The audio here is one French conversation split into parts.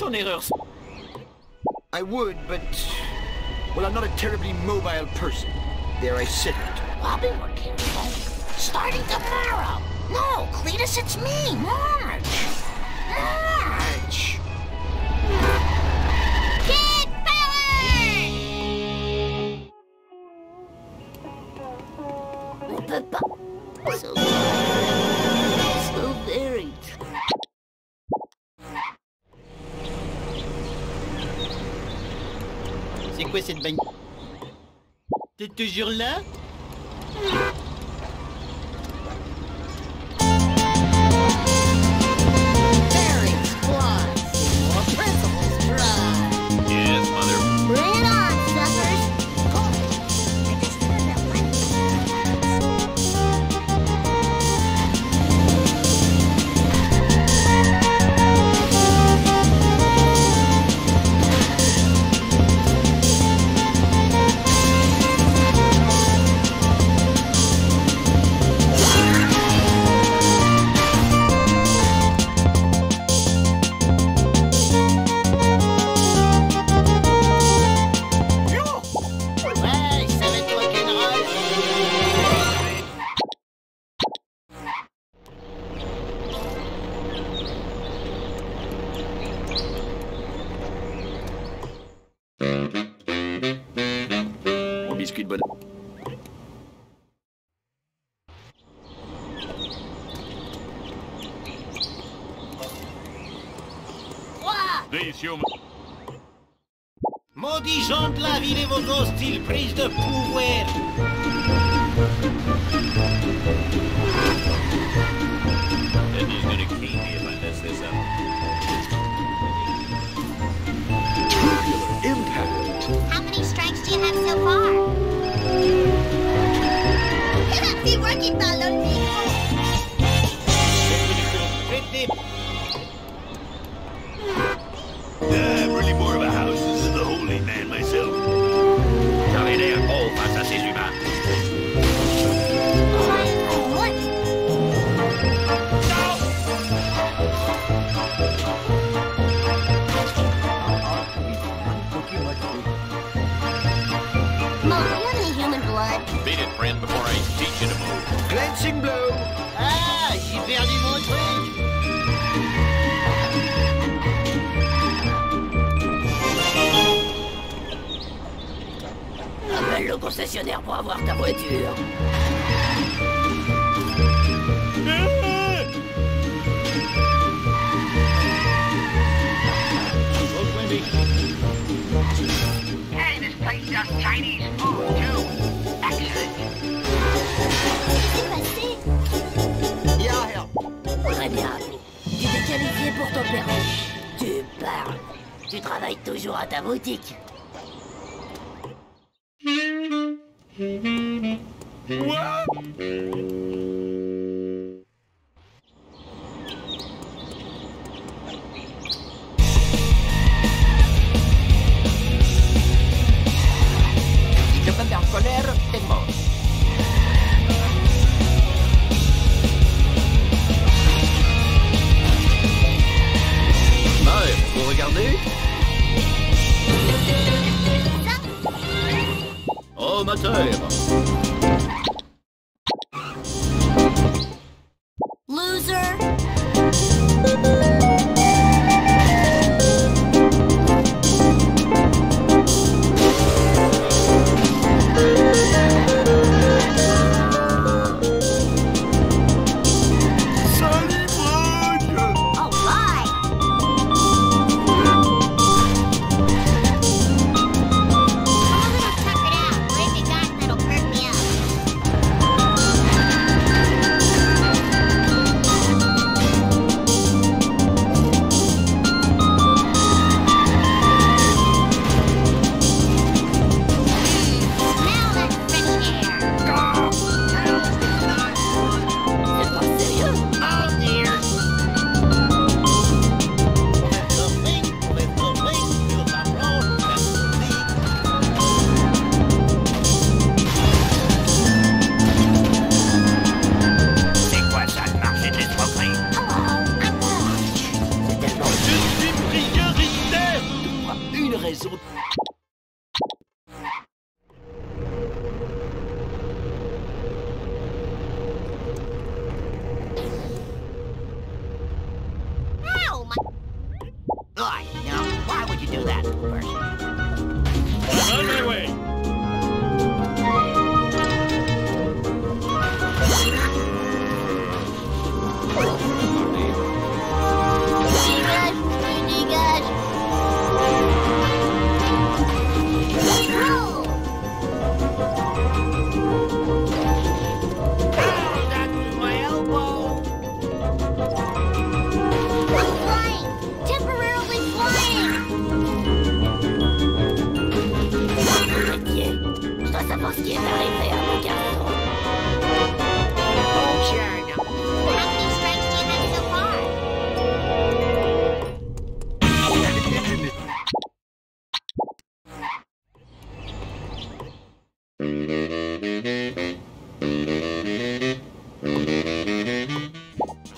ton erreur. I would, but... well, I'm not a terribly mobile person. There I sit. I'll be more careful. Starting tomorrow. No, Cletus, it's me, Marge. Marge. Kid power! On peut pas. So very. C'est quoi cette bagne? T'es toujours là? Yes, mother. Bring it on, suckers! Mon biscuit de bonheur. These humans. Maudits gens de la ville et vos hostiles prises de pouvoir. Eddie's gonna keep me if I mess this up. Tubular impact. How many strikes do you have so far? C'est moi qui parle dans le micro. I'm really more of a houses than the holy man myself. J'avais l'air gros face à ces humains. What? Mom, do you have any human blood? Beat it, friend, before I teach you to move. Glancing blow. Ah, j'ai perdu mon truc. Appelle le concessionnaire pour avoir ta voiture. Hey, this place does Chinese food, too. Excellent. Qu'est-ce qui s'est passé? Yeah, Très bien. Tu t'es qualifié pour ton permis. Tu parles. Tu travailles toujours à ta boutique. Si je me mets en colère, t'es mort. Ouais, vous regardez? Oh, moteur.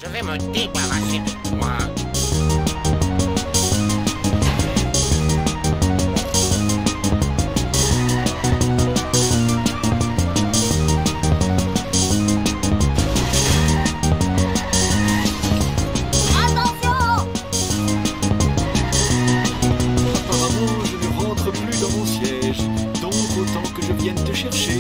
Je vais me débarrasser de toi. Apparemment, je ne rentre plus dans mon siège, donc autant que je vienne te chercher.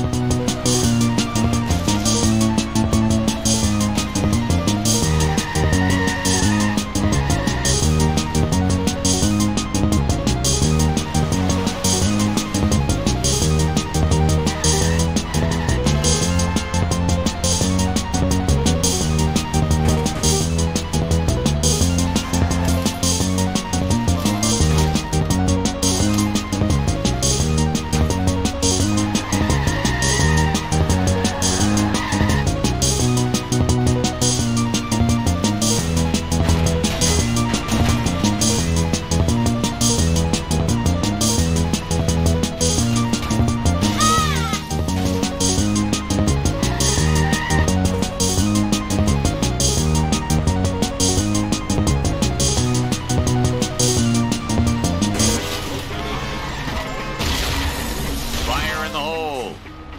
Fire in the hole.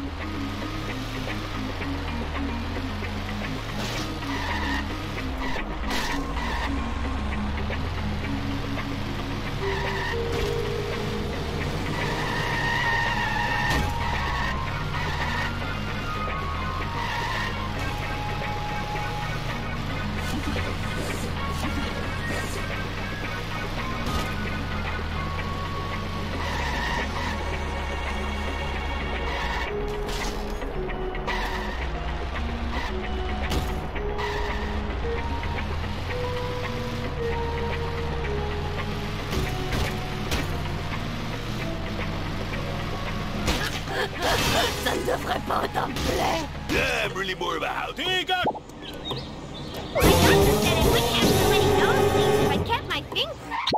Ça ne devrait pas autant me plaire. Yeah, I'm really more of a house. Dig up! My doctor said I wouldn't have so many nosebleeds if I kept my fingers.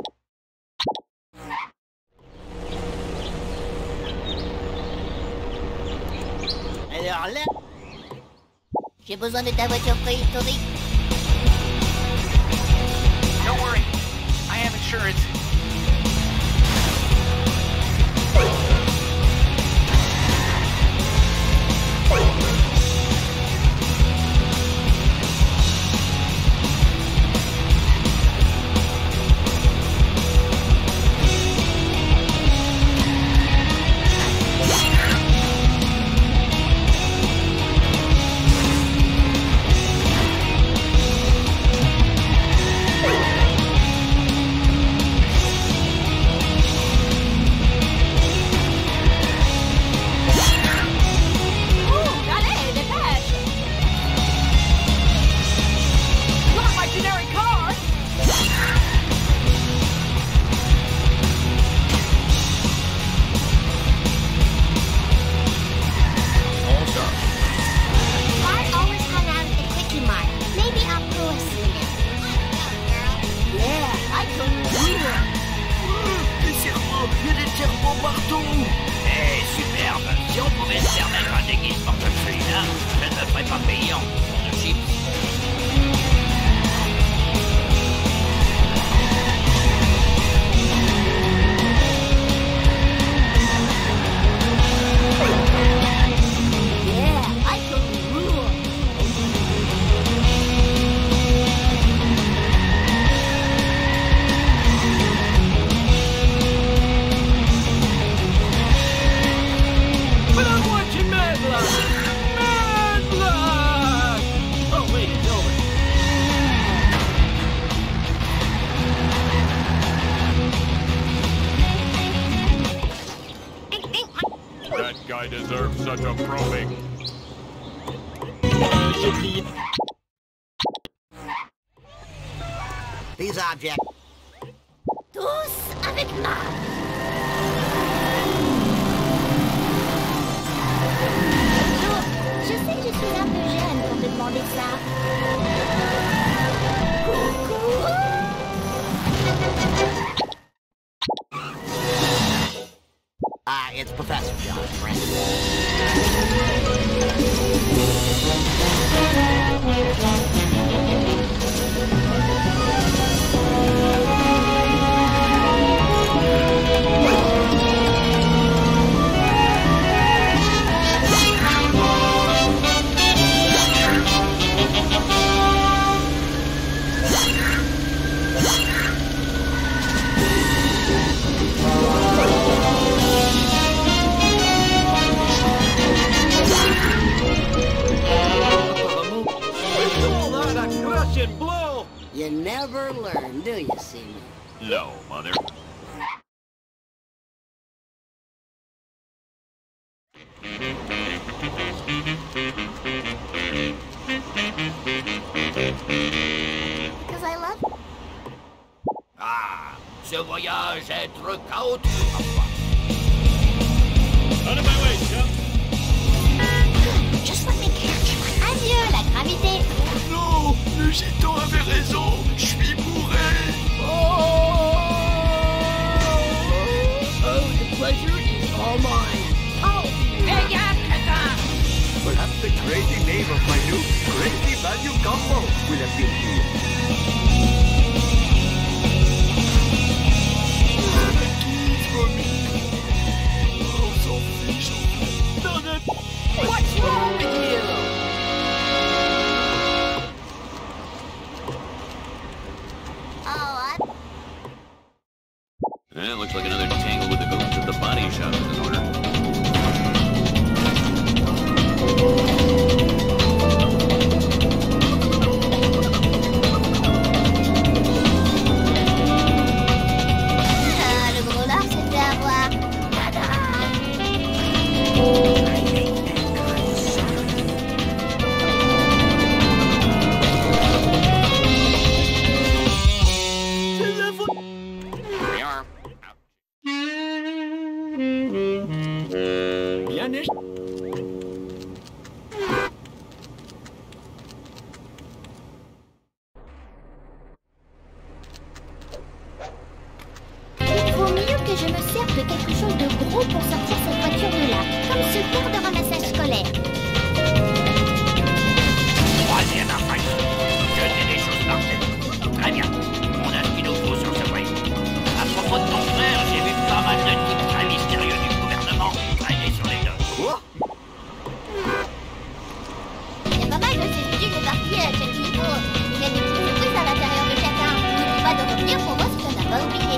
Alors là, j'ai besoin de ta voiture préhistorique. Don't worry. I have insurance. Il y a des serpents partout. Eh, superbe. Si on pouvait se permettre un déguisement comme celui-là, je ne me ferais pas payer en cours de chips. That guy deserves such a probing. J'ai crié. These objects. Tous avec moi. Je sais que je suis un peu jeune pour te demander ça. Coucou. It's Professor John, friend. crash and blow! You never learn, do you, Seymour? No, Mother. Because I love you. Ah, ce voyage être chaotique parfois. Out of my way, chum! Just let me catch you. Adieu, la gravité. Non, le gitan avait raison. Je suis bourré. Oh, the pleasure is all mine. Oh, fais gaffe, crétin! Perhaps the crazy name of my new crazy value combo will appeal to you. What's wrong with you? Oh, It looks like another tangle with the goons at the body shop is in order. le gros lard s'est fait avoir. Tada! Here we are. Bien échoué. Il vaut mieux que je me serve de quelque chose de gros pour sortir cette voiture de là, comme ce tour de ramassage scolaire. Troisième infraction. Jeter des choses par terre. Très bien. On a ce qu'il nous faut sur ce voyage. À propos de ton frère, j'ai vu pas mal de types très mystérieux du gouvernement traîner sur les docks. Quoi? Il y a pas mal de ces études éparpillées à chaque niveau. Il y a des petites surprises à l'intérieur de chacun. N'oublie pas de revenir pour voir si tu n'as pas oublié.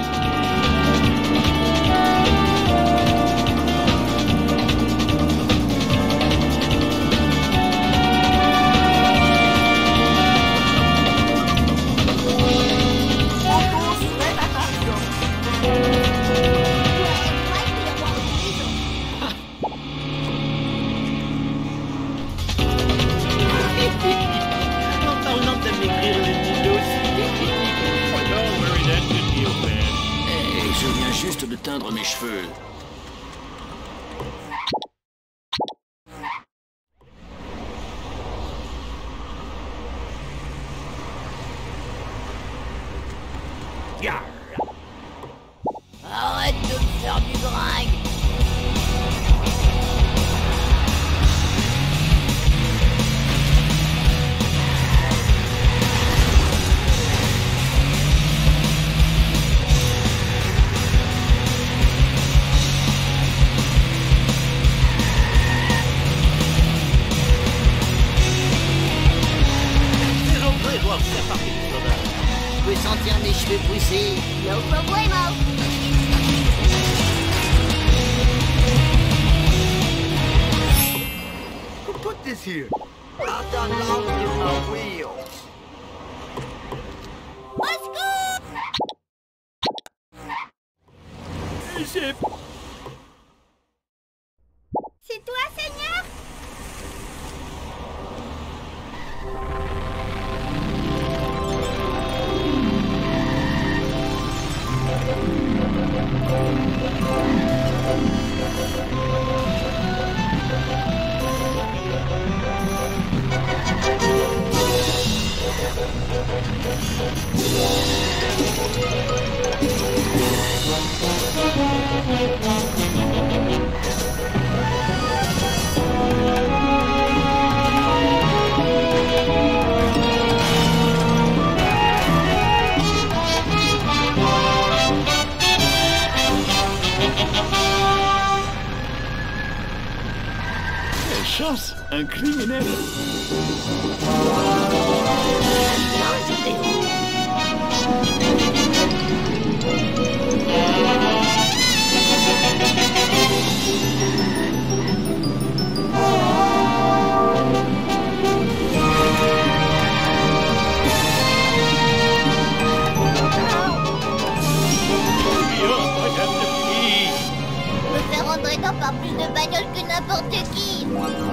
En parlant de maigrir les dinos. Don't worry, that should be okay. Hey, je viens juste de teindre mes cheveux. Gare. Arrête de me faire du bringue. Les Anglais doivent faire partie du sauvage. Je peux sentir mes cheveux pousser. No problemo. Who put this here? I've done lost in my wheels. Au secours! C'est toi, Seigneur? Quelle chance, un criminel. Chucky.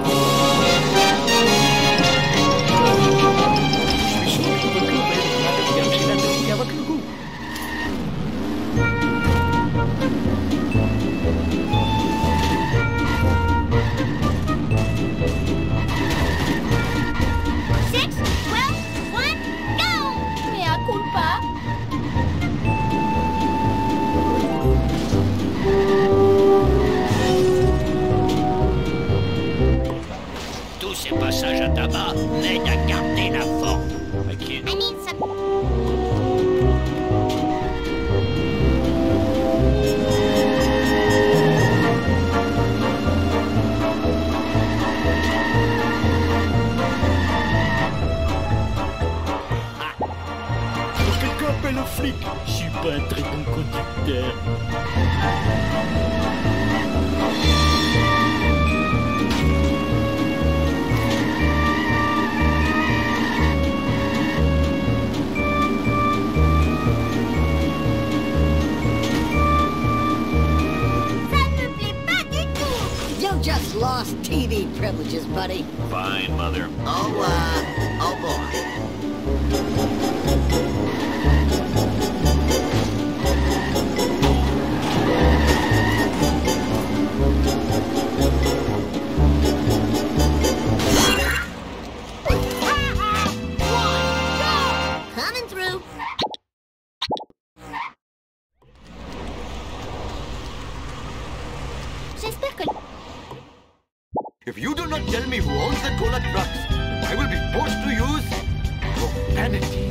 Je suis sûr que le club est bien chez la musique avec le goût. Tous ces passages à tabac m'aident à garder la forme. I need some... Quelqu'un appelle le flic. Je suis pas un très bon conducteur. Just lost TV privileges, buddy. Fine, Mother. Oh boy. Coming through. J'espère que... If you do not tell me who owns the cola trucks, I will be forced to use profanity.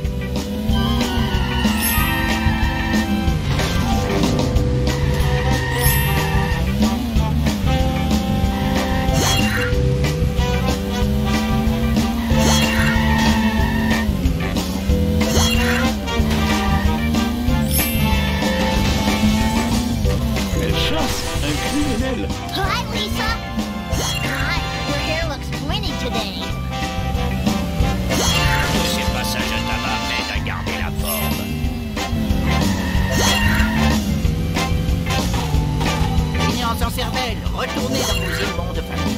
Elle chasse un criminel. Hi, Lisa. God, your hair looks pointy today. Tous ces passages à tabac m'aident à garder la forme. Finissant sans cervelle, retournez dans vos immondes familles.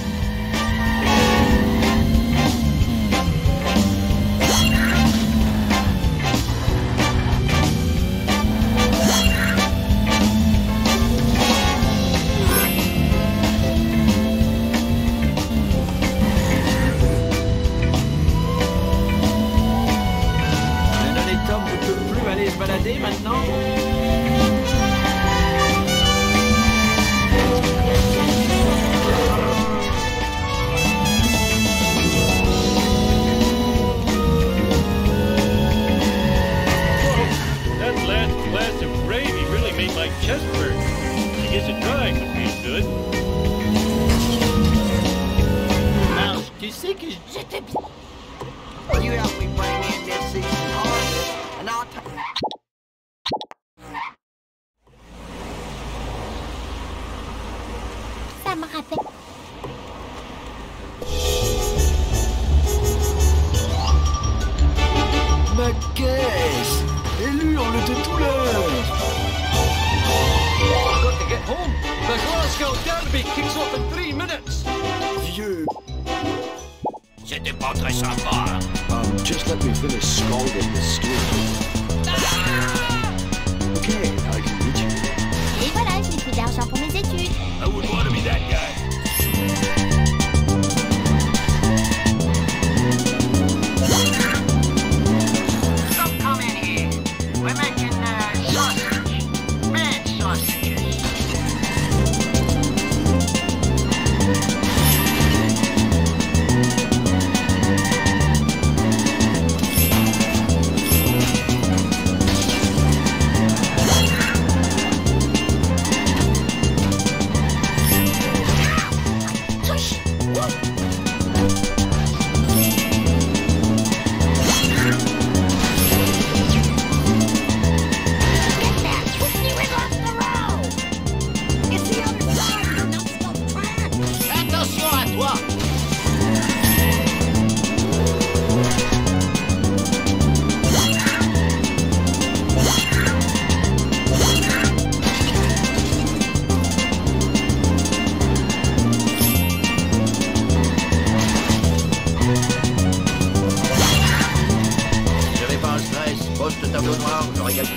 Tom ne peut plus aller se balader maintenant. That last glass of gravy really made my chest hurt. I guess a dry would be good. Marge, tu sais que J'étais bien. You help me bring in this season's harvest, and I'll Ça me rappelle... Ma caisse. Élu en le de douleur. got to get home. The Glasgow Derby kicks off in 3 minutes. Vieux. C'était pas très sympa, hein? Just let me finish scalding the skin. Okay, I can reach you. Et voilà, je n'ai plus d'argent pour mes études. I wouldn't want to be that guy. Don't come in here. We're making sausage. Bad sausages. tableau noir, j'aurais gagné.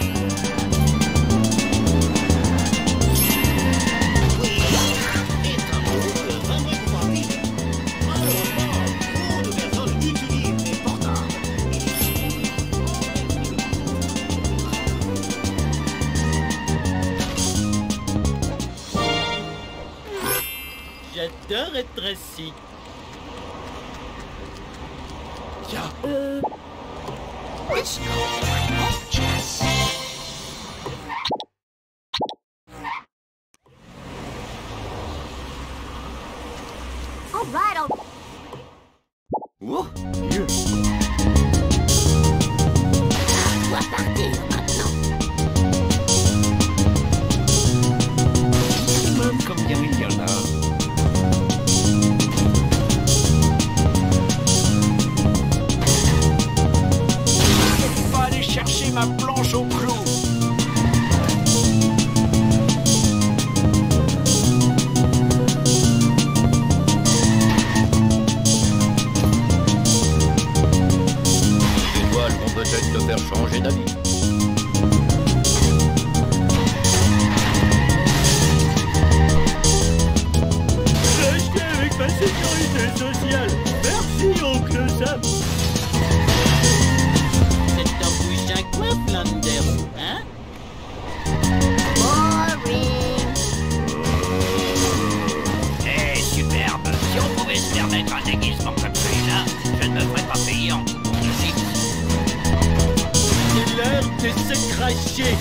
Oui, c'est un groupe vraiment coopératif. Malheureusement, trop de personnes utilisent les portables. J'adore être assis. All right, all... Oh, On doit partir maintenant. même comme dirait il y en a. Va aller chercher ma planche au clou. Les étoiles vont peut-être te faire changer d'avis. J'ai acheté avec ma sécurité sociale. Merci, oncle Sam. C'est un bouche à quoi, Flanders, hein? Boring. Eh, superbe. Si on pouvait se permettre un déguisement comme celui-là, je ne me ferais pas payer en coupons de chips. C'est l'heure de se cracher.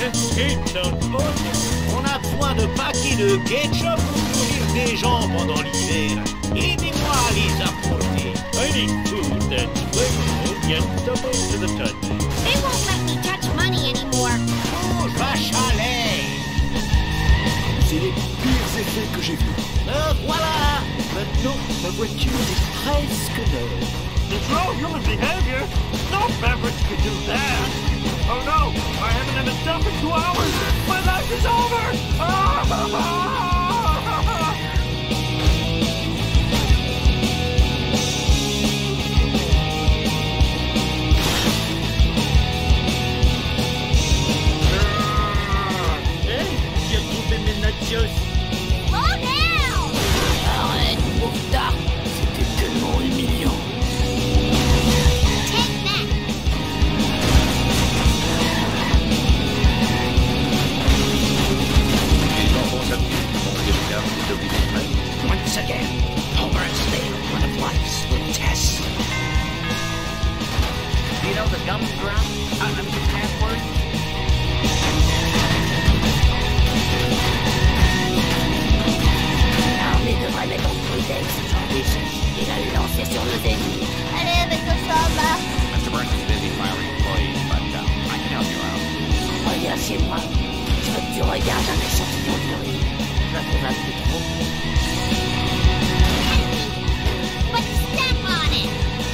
On a besoin de paquets de ketchup pour nourrir des gens pendant l'hiver. Aidez-moi à les apporter. I need food that's flavorful yet double to the touch. They won't let me touch money anymore. Oh, vache à lait. C'est les pires effets que j'ai vus. Voilà. Maintenant, ma voiture est presque neuve. It's no human behavior. No beverage could do that. Oh no, I haven't had a dump in 2 hours. My life is over. Ah! Hey, j'ai retrouvé mes nachos. Slow down. Arrête, Moufta. C'était tellement humiliant. Take that. Les enfants s'amusent, font des regards de vous. Once again, Homer's favorite one of life's little tests. You know the gum drum? The password? L'armée devrait mettre en prudence ce genre d'échec et la lancer sur nos ennemis. Allez, avec le soldat. Mr. Burns is busy firing employees, but I can help you out. Reviens chez moi. Je veux que tu regardes un échantillon d'urine. Je la trouve un peu trop. But step on it.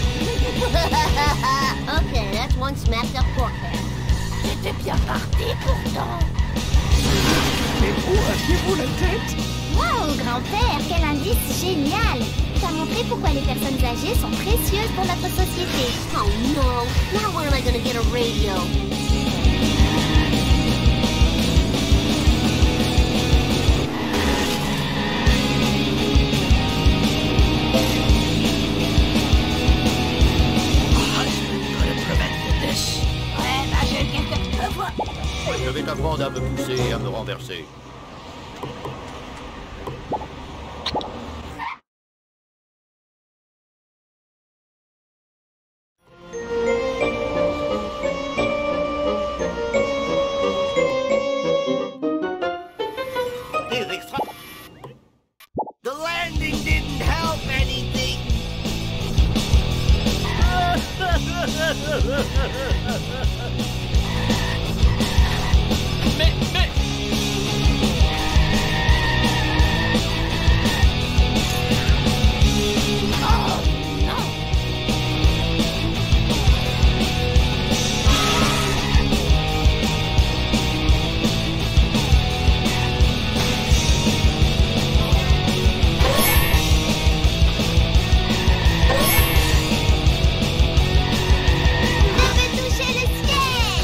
Okay, that's one smacked up pork head. J'étais bien parti pourtant. Mais où aviez-vous la tête? Wow, grand-père, quel indice génial! T'as montré pourquoi les personnes âgées sont précieuses pour notre société. Oh no! Now where am I gonna get a radio? Could have prevented this. Ouais, bah j'ai quelques fois. Je vais t'apprendre à me pousser et à me renverser. Des extra. The landing didn't help anything. Mais... Je vais toucher le ciel!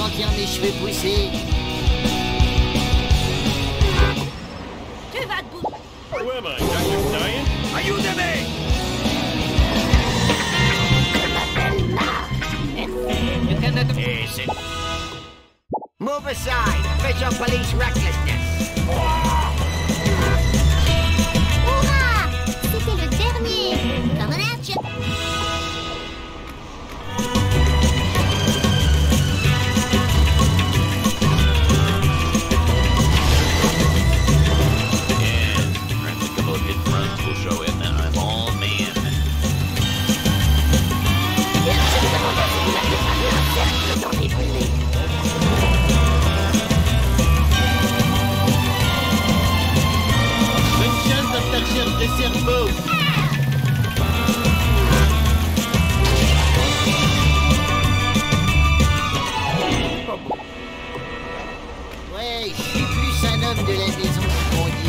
sentir mes cheveux pousser. Tu vas te bouger. Who am I, Dr. Science? Ayúdeme! Je m'appelle Marge. You cannot... Et c'est... Move aside! Official police recklessness! Hurrah! C'était le dernier. Comme un action. Des cerveaux. Ouais, je suis plus un homme de la maison, mon Dieu.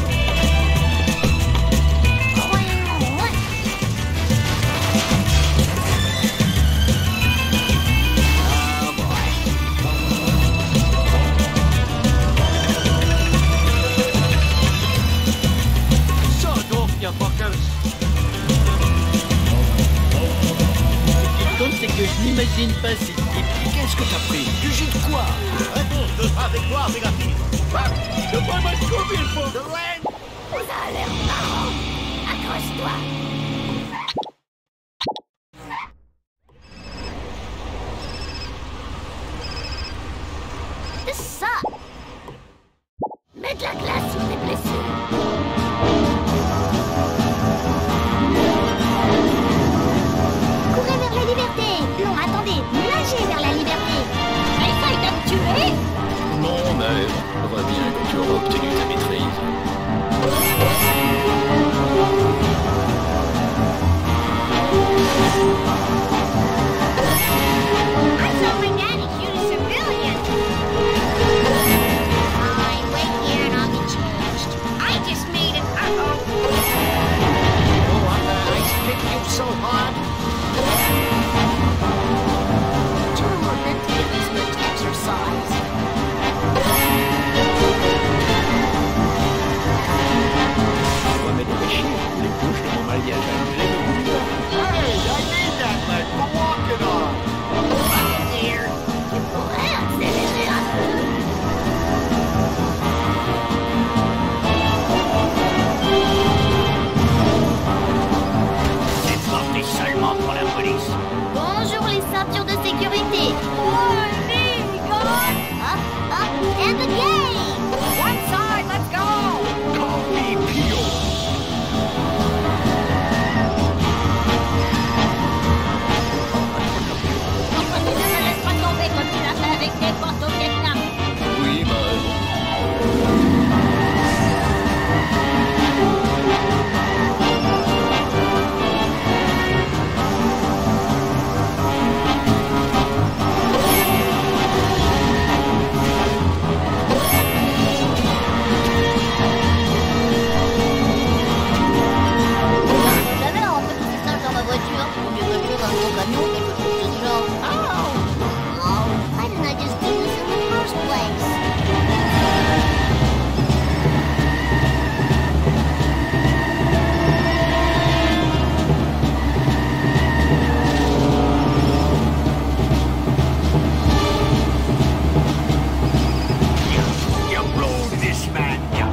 C'est que je n'imagine pas ces types. Qu'est-ce que t'as pris? Du jus de quoi? Réponse de sa victoire négative. The boy my scorpion for... Ça a l'air marrant. Accroche-toi. Ça. Mets de la glace sur tes blessures. Courez vers la liberté. Non, attendez. Nagez vers la liberté. Essaye de me tuer. Non, mais on voit bien que tu auras obtenu ta maîtrise. I saw my daddy shoot a civilian. Fine, wait here and I'll get changed. I just made it. Uh-oh. Oh, I'm gonna ice pick you so hard. Turn on the this much exercise. On va mettre les chiens, les couches de mon mariage à l'anglais. Hey, I need that leg for walking on. Here. Tu pourrais accélérer un peu. Cette porte est seulement pour la police. Bonjour les ceintures de sécurité. Up, up, and the game. One side, let's go. Call me Pio. Ne me laisse pas tomber comme tu l'as fait avec tes portes au Vietnam. Oui, bah... J'avais un petit singe dans ma voiture. Au mieux que je dans mon camion, quelque chose de ce genre. Oh, why didn't I just do this in the first place? You ruled this man down.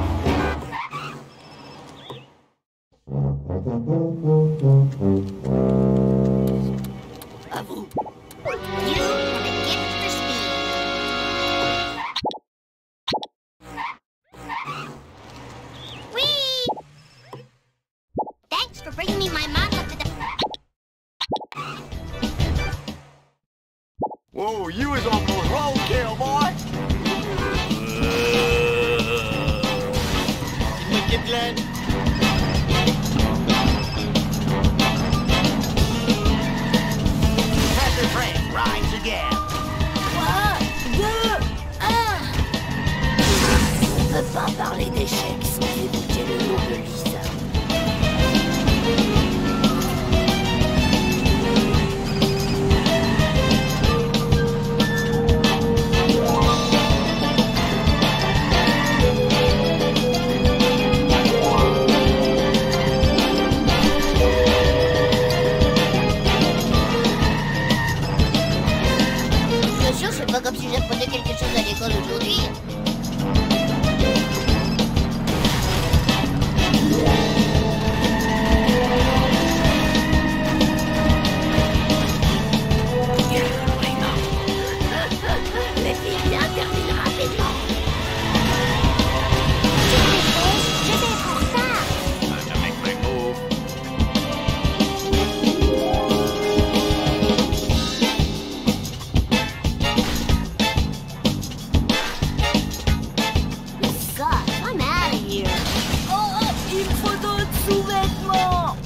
À vous. You have a gift for speed. Whee! Thanks for bringing me my mom up to the... Whoa, you was almost roadkill, boy. Dis-moi, Keplan. As the train rides again. 3, 2, 1. On ne peut pas parler d'échecs sans évoquer le nom de Lisa. pas comme si j'apprenais quelque chose à l'école aujourd'hui. Les filles bien terminent rapidement. Je vais être en retard. Time to make my move. This sucks. I'm out of here. Oh, il me faut d'autres sous-vêtements.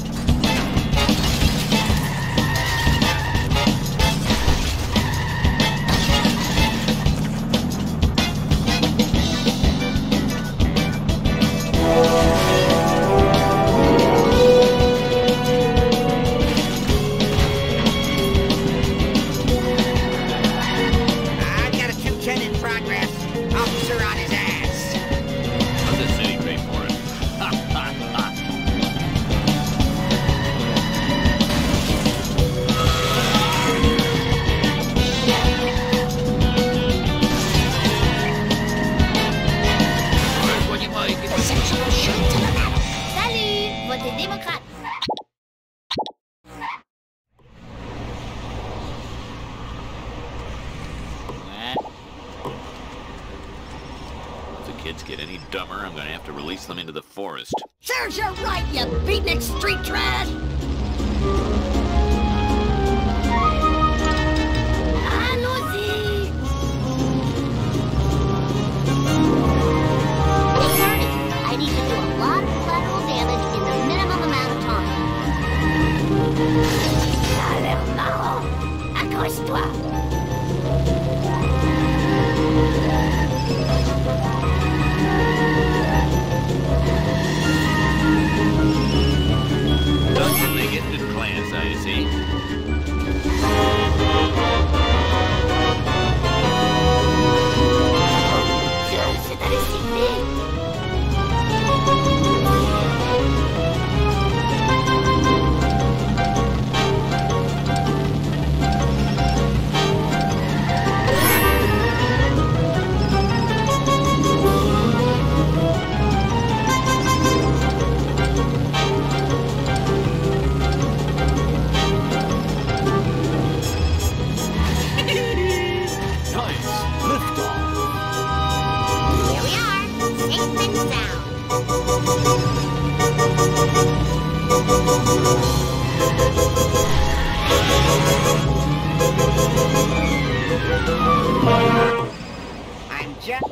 I've got a 210 in progress. Officer on his ass. Let the city pay for it. Ha ha ha. Rejoignez-moi et Salut, votez démocrate. if the kids get any dumber, I'm gonna have to release them into the forest. Serves you right, you beatnik street trash. Allons-y. Hey, Ernie, I need to do a lot of collateral damage in the minimum amount of time. Ça a l'air marrant. Accroche-toi. That's when they get into class, I see. Dieu, c'est allé si vite. Nice. Lift off. Here we are, safe and sound. I'm just...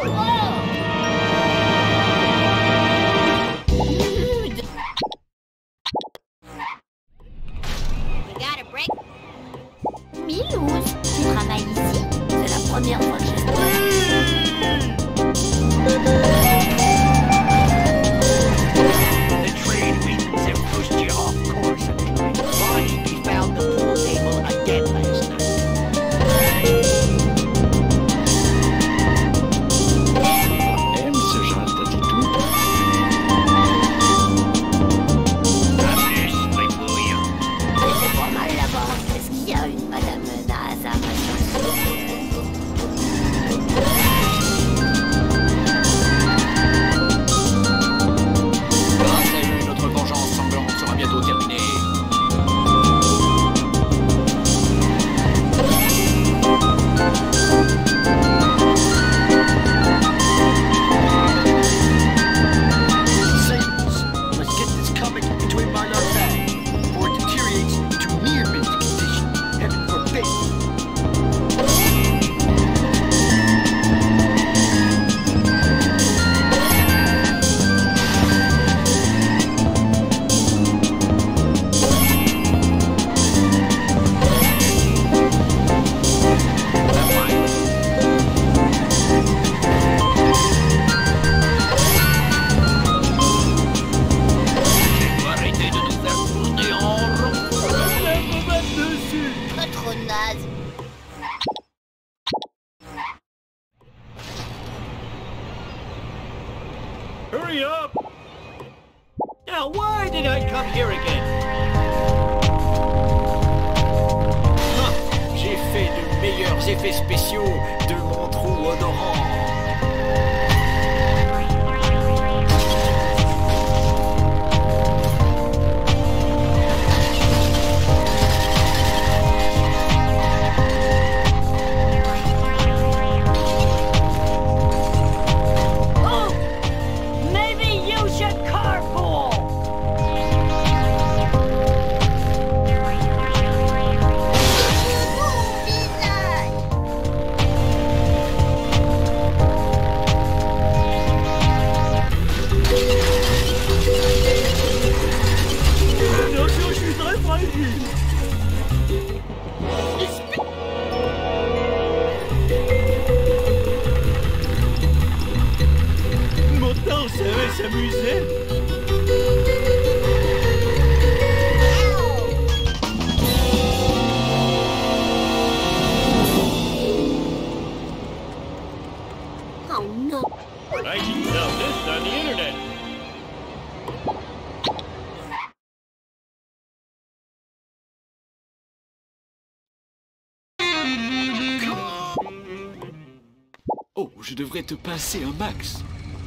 We got a break. Milouz, tu travailles ici? C'est la première fois que The trade winds have pushed you off course. Bonnie, we found the pool table again last night. Aime ce genre d'attitude. Les bouilles. C'est pas mal là-bas. Est-ce qu'il y a une madame Naza, Grâce à eux, notre vengeance sanglante sera bientôt terminée. Sailors, let's get this comic into a minor bag before it deteriorates into near mint condition. Heaven forbid. Arrêtez de nous faire tourner en rond. Pas trop naze. Hurry up! Now, why did I come here again? J'ai fait de meilleurs effets spéciaux de mon trou odorant. Oh, je devrais te passer un max.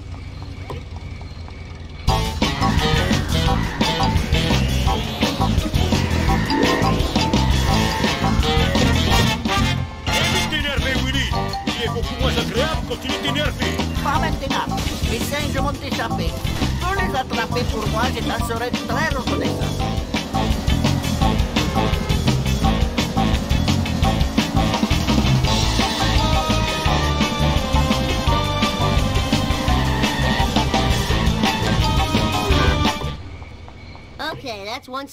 Évite d'énerver, Willy. Il est beaucoup moins agréable quand il est énervé. Pas maintenant. Mes singes m'ont échappé. Pour les attraper pour moi, je t'en serais très reconnaissant. Okay, that's one.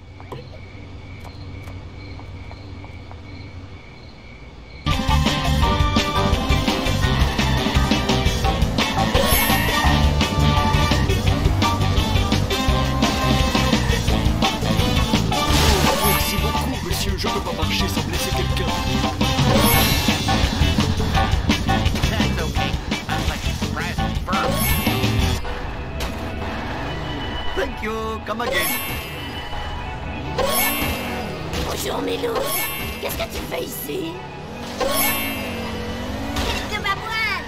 Merci beaucoup, monsieur. Je peux pas marcher sans blesser quelqu'un. That's okay. Sounds like a surprise first. Thank you. Come again. Bonjour, Mélo. Qu'est-ce que tu fais ici? Quelques babouins!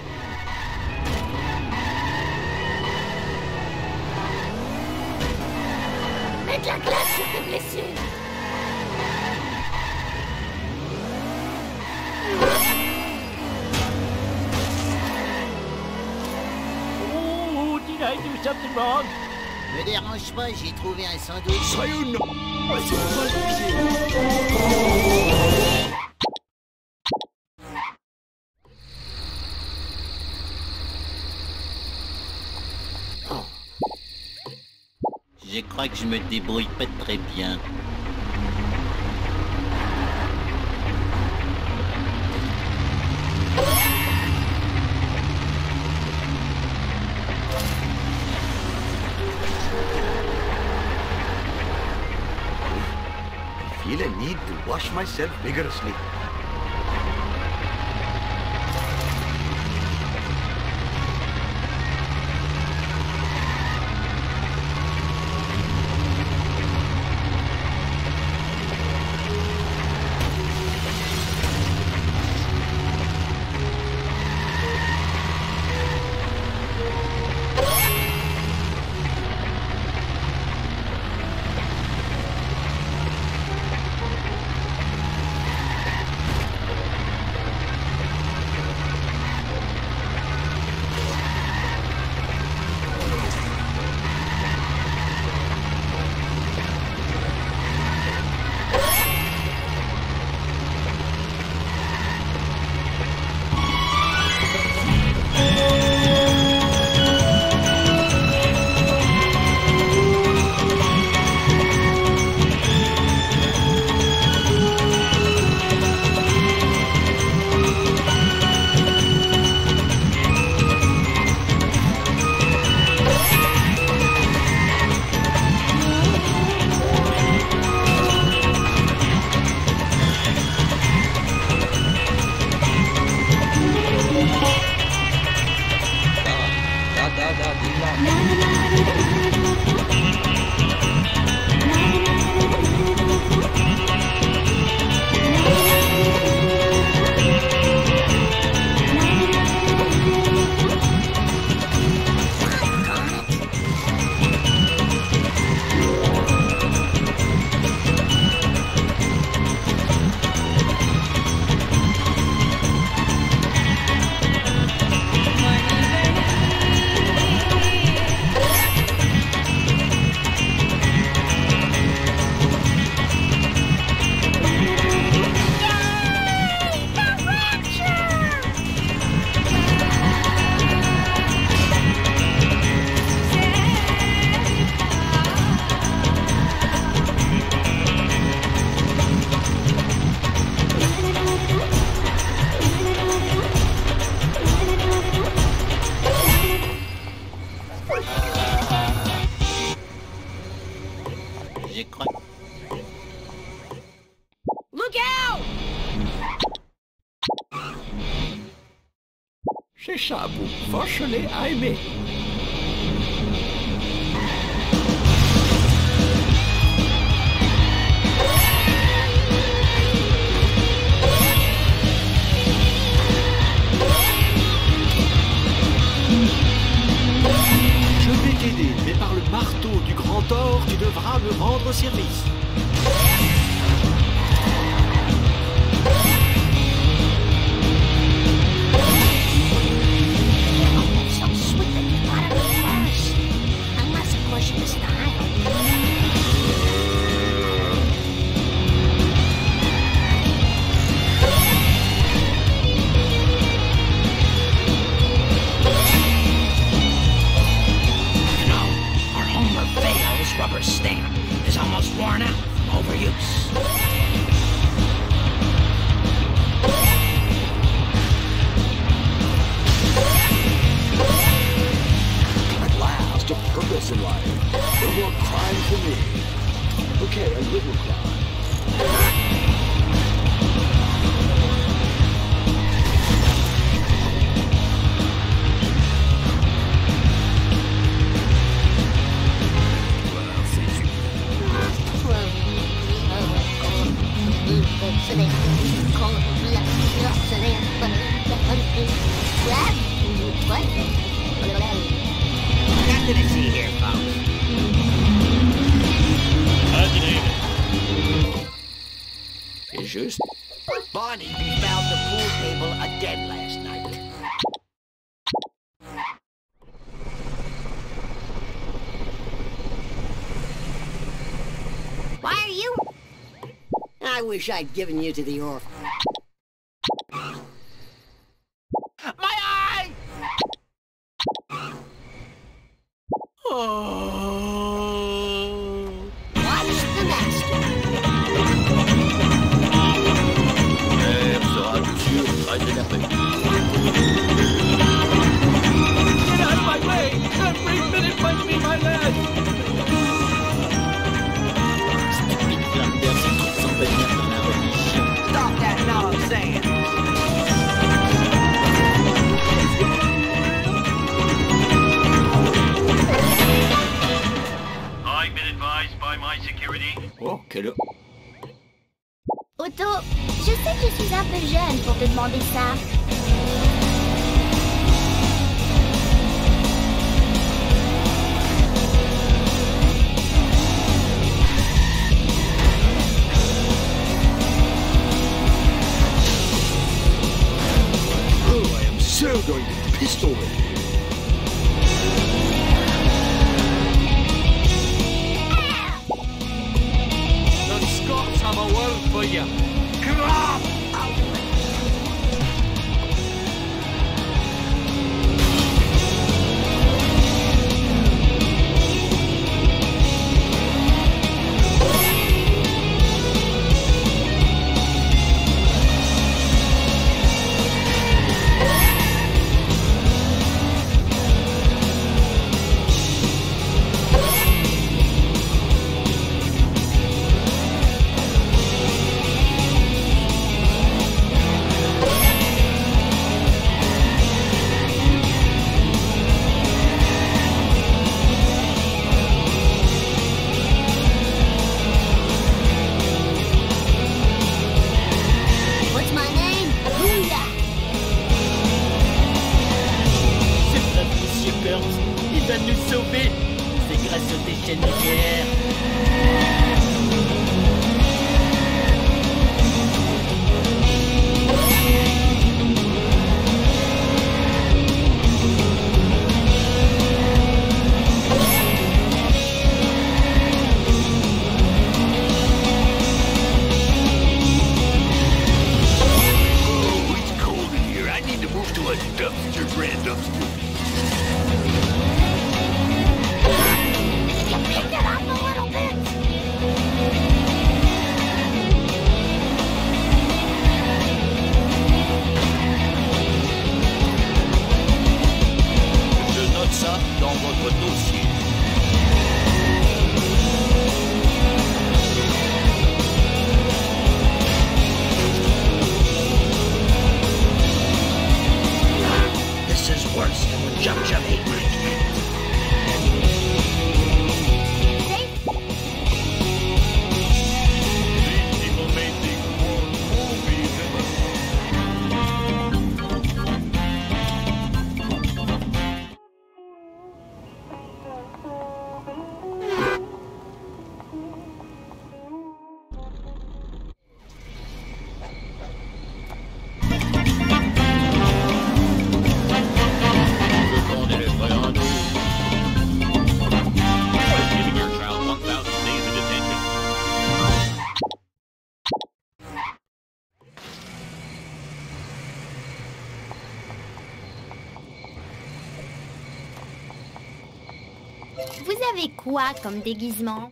Mets de la glace sur tes blessures. Oh, did I do something wrong? Me dérange pas, j'ai trouvé un sandwich. Soyons non. Oh, c'est pas le pied. Je crois que je me débrouille pas très bien. I feel a need to wash myself vigorously. C'est ça, vous. Forcez-les à aimer. Je vais t'aider, mais par le marteau du grand or, tu devras me rendre service. So sweet that you thought of it first. Unless, of course, you style. Rubber stamp is almost worn out from overuse. At last, a purpose in life. No more crime for me. Okay, a little crime. Nothing to see here, folks. C'est juste. Bonnie, we found the pool table dead last night. Why are you... I wish I'd given you to the orphan. My eye! Watch the master. L'air sera sûr très énervé. Get out of my way! Every minute might be my last! Stupide Flanders, il trouve son bonheur dans la religion. Stop that nonsense! I've been advised by my security. Oh, quelle... Otto, je sais que je suis un peu jeune pour te demander ça. Oh, I am so going to be pissed already. The Scots have a word for you. What's my name? Booyah! C'est brave, Monsieur Burns. Il va nous sauver. C'est grâce aux déchets nucléaires. Oh, it's cold in here. I need to move to a dumpster, grand dumpster. You picked it up a little bit. Je note ça dans votre dossier. Vous avez quoi comme déguisement?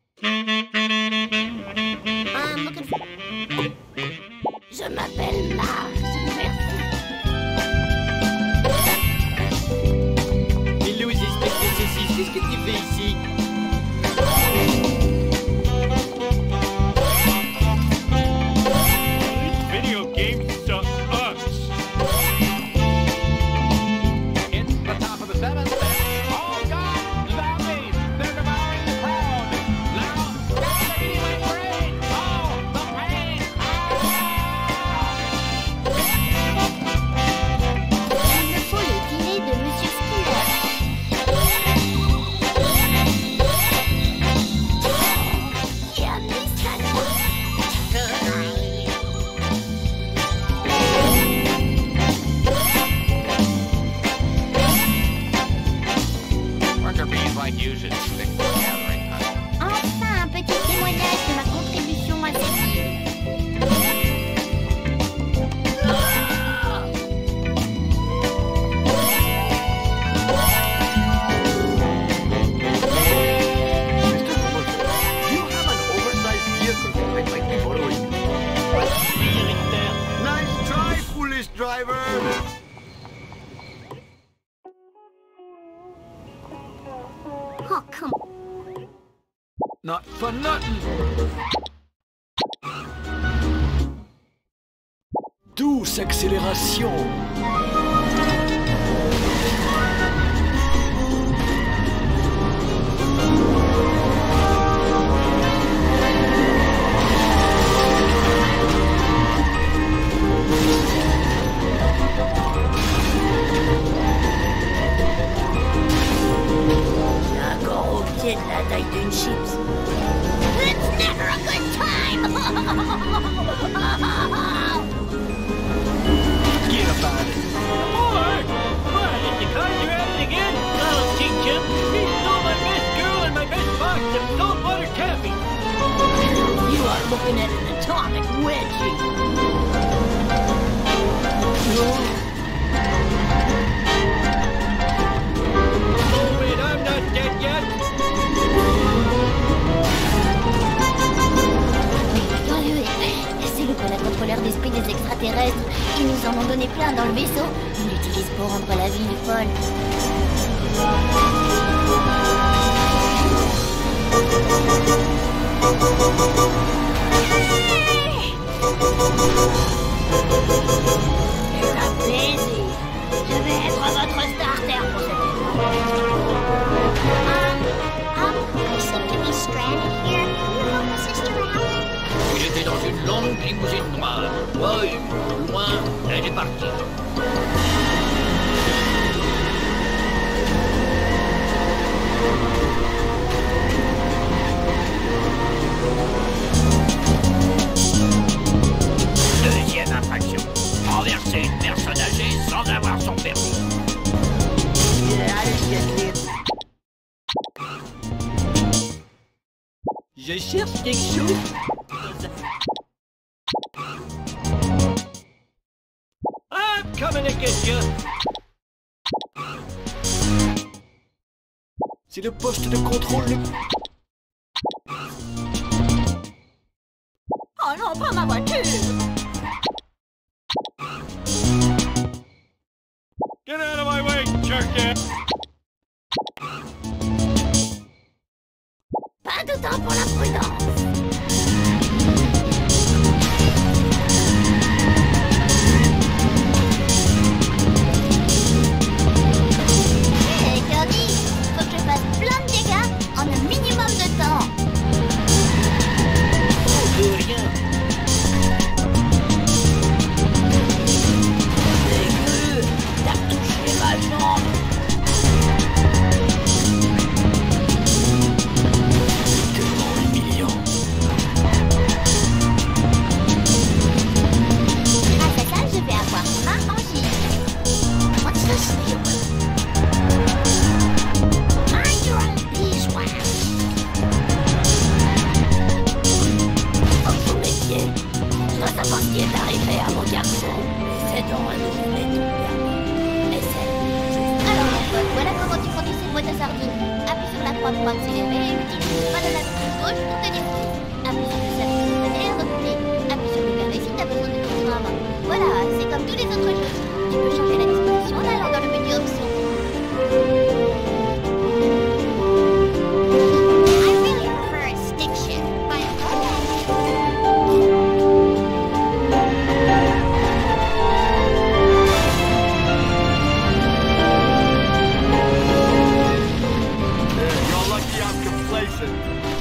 Je m'appelle Mars. Merci. Hello, espèce de saucisse, qu'est-ce que tu fais ici? Video games suck us. It's the top of the seventh. Oh God! Zombies! They're devouring the crowd! Now, stop the eating my brain! Oh, the pain! Il me faut le dîner de Monsieur Skinner. Qui a mis ça là? Worker bees like you should stick to gathering honey. Enfin, un petit témoignage de ma contribution à cette île. Mr. Promoter, do you have an oversized vehicle I might be borrowing? Directeur. Nice try, foolish driver! Oh, come on. Not for nothing. Douce accélération. J'ai un corps au pied de la taille d'une chips. It's never a good time! Forget about it. Boy! What, is the conjure at it again? I'll teach him. He stole my best girl and my best box of saltwater taffy. You are looking at an atomic wedgie. Oh, wait, I'm not dead yet. C'est le contrôleur d'esprit des extraterrestres. Ils nous en ont donné plein dans le vaisseau. Ils l'utilisent pour rendre la ville folle. C'est un plaisir. Je vais être votre starter pour cette We seem to be stranded here. Can you help us, Sister Al? Il était dans une longue limousine noire. Oui, loin, elle est partie. Deuxième infraction. Renverser une personne âgée sans avoir son permis. Je cherche quelque chose. I'm coming to get you. C'est le poste de contrôle. Oh non, pas ma voiture! Get out of my way, jerk! Pas de temps pour la prudence! Hé, Cody, faut que je fasse plein de dégâts en un minimum de temps. De rien. Dégueu! T'as touché ma jambe! Tellement humiliant. Grâce à ça, je vais avoir main en gire. What's this deal? Mind your own beeswax. Comme son métier, je dois savoir ce qui est arrivé à mon garçon. C'est dans un nouveau tout permis. Essaye. Alors, mon pote, voilà comment tu conduis cette boîte à sardines. Appuie sur gauche pour te défoncer. Appuie sur le cercle pour freiner et reculer. Appuie sur le carré si t'as besoin de tourner avant. Voilà, c'est comme tous les autres jeux. Tu peux changer la disposition en allant dans le menu options. I really prefer a stick shift, but You're lucky I'm complacent.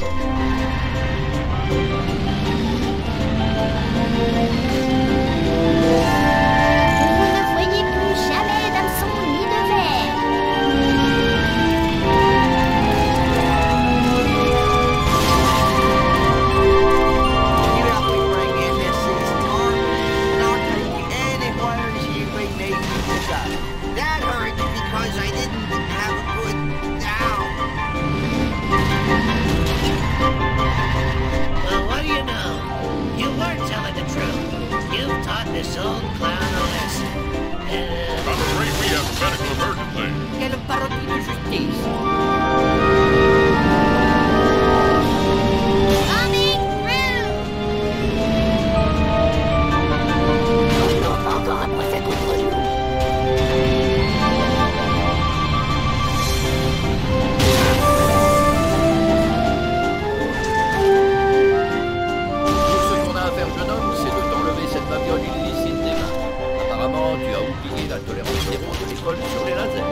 vous ne voyez plus jamais d'hameçon ni de verre. You help me bring in this car, and I'll take you anywhere you may need me to go. That hurts because I didn't have a good down. Well, what do you know? You weren't telling the truth. You've taught this old clown a lesson. I'm afraid we have a medical emergency. Quelle parodie de justice. Coming through. Oh non, pas encore un procès contre nous. Tout ce qu'on a à faire, jeune homme, c'est de t'enlever cette babiole illicite des mains. Apparemment, tu as oublié la tolérance des profs de l'école sur les lasers.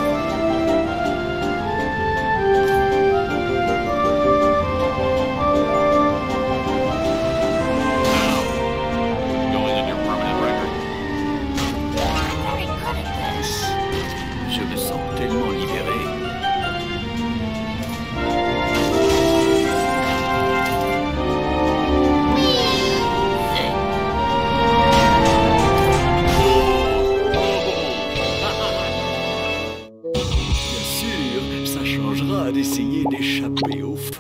Going in your permanent record. Very good at this. Je me sens tellement libéré. Bien sûr, ça changera d'essayer d'échapper au feu.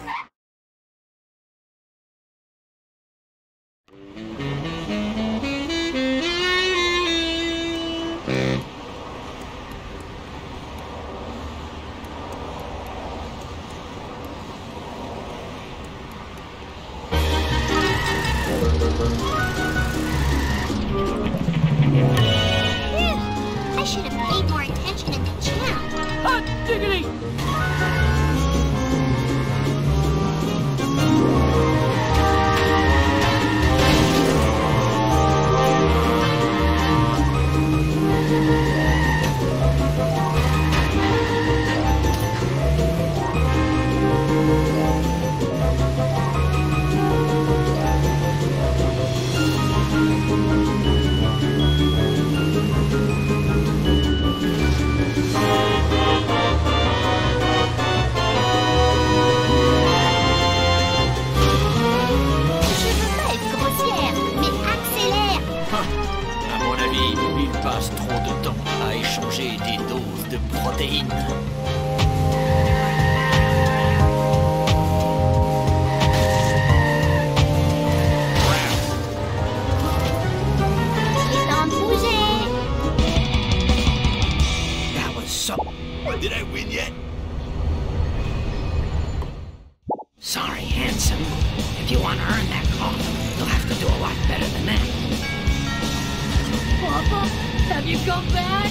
I should have paid more attention in the gym. Hot diggity! Je veux pas être grossière, mais accélère. À mon avis, il passe trop de temps à échanger des doses de protéines. Il est temps de bouger. That was so... Did I win yet? Sorry, handsome. If you want to earn that call, you'll have to do a lot better than that. Papa, have you come back?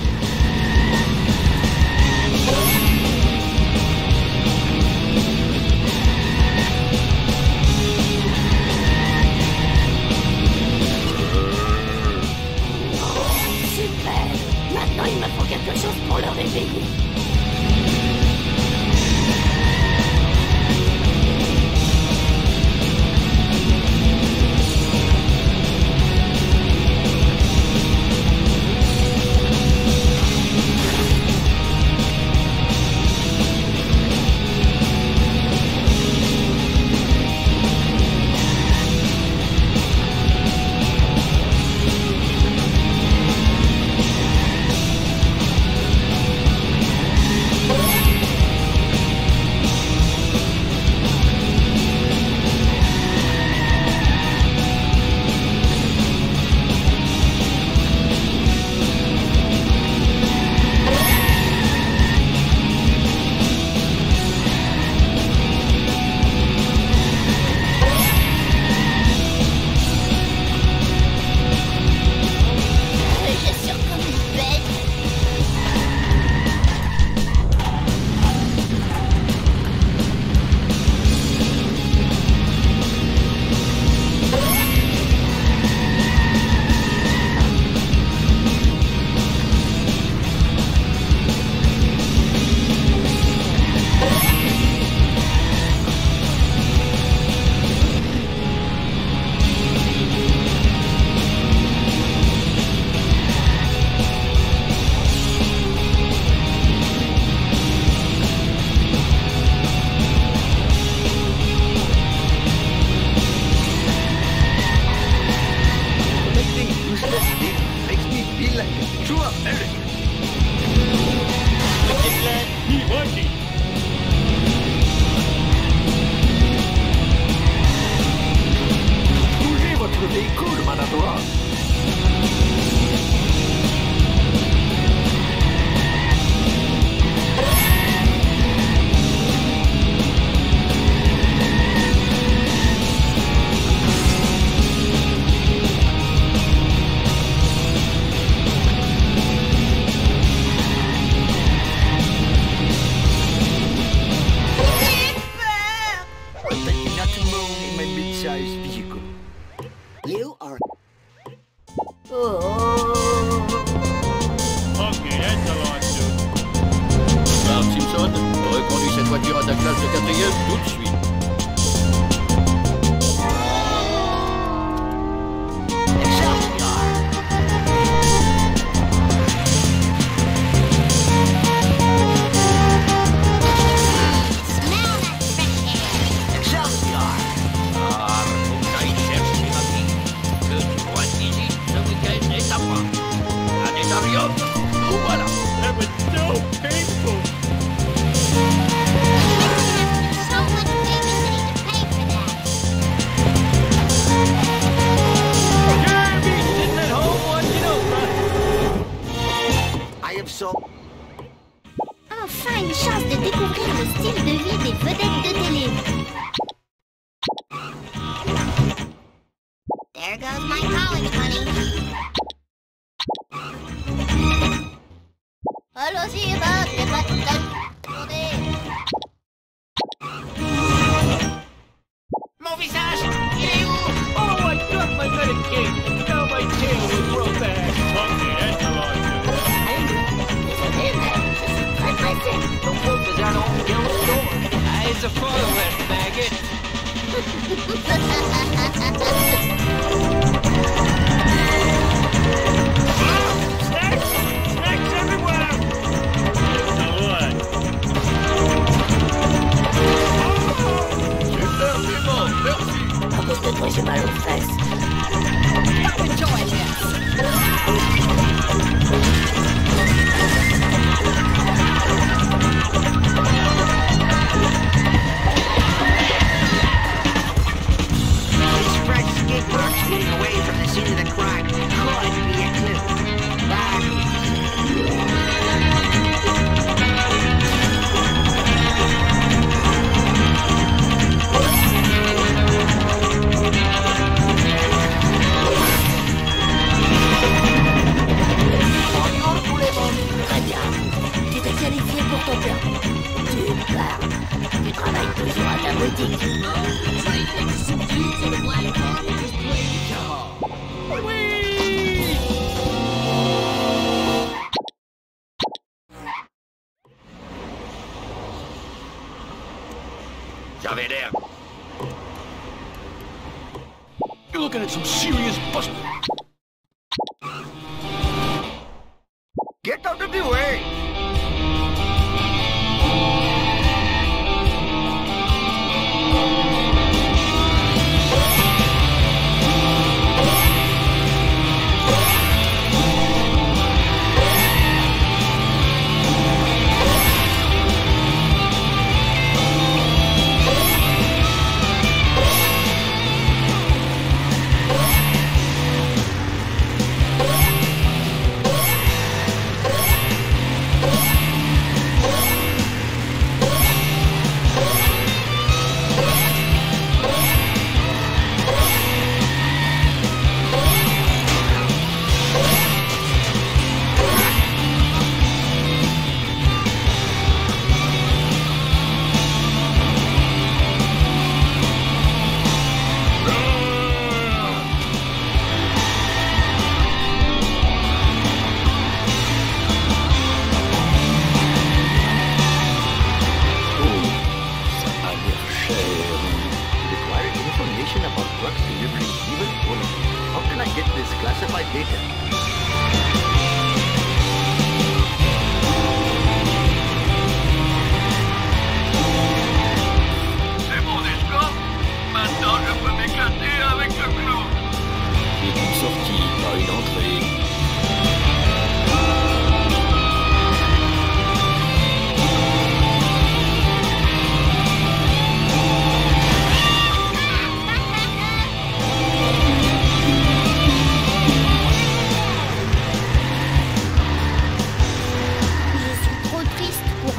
Super. Maintenant, il me faut quelque chose pour le réveiller. Sure, Mary. Bougez votre véhicule, Manadora. I'm taking out to move in my mid-sized vehicle. You are... Okay, that's a lot, dude. Bart Simpson, reconduis cette voiture à ta classe de quatrième tout de suite. Ah, faut que j'aille chercher ma fille. Que tu vois une visite ce week-end est à moi. Planétarium, nous voilà. That was so painful. So much babysitting to pay for that. Jeremy sitting at home watching Oprah. I am so... Enfin une chance de découvrir le style de vie des vedettes de télé. There goes my college money. Allons-y, Bob, t'es pas tout seul. Attendez. Mon visage, il est où? Oh, I dropped my medication. Now my tail will grow back. Okay, that's a lot, dude. Désolé, mais je suis très pressé. The wolf is out on Yellowstone. Eyes are following, maggot. Snacks! Snacks everywhere! So what? Super vivant, merci. À cause de toi, j'ai mal aux fesses. Enjoy this. This fresh skateboard speeding away from the scene of the crime could be a clue. But Très bien. Tu t'es qualifié pour ton permis. Tu pars. Tu travailles toujours à ta boutique. J'avais l'air. You're looking at some serious bust. Get out of the way!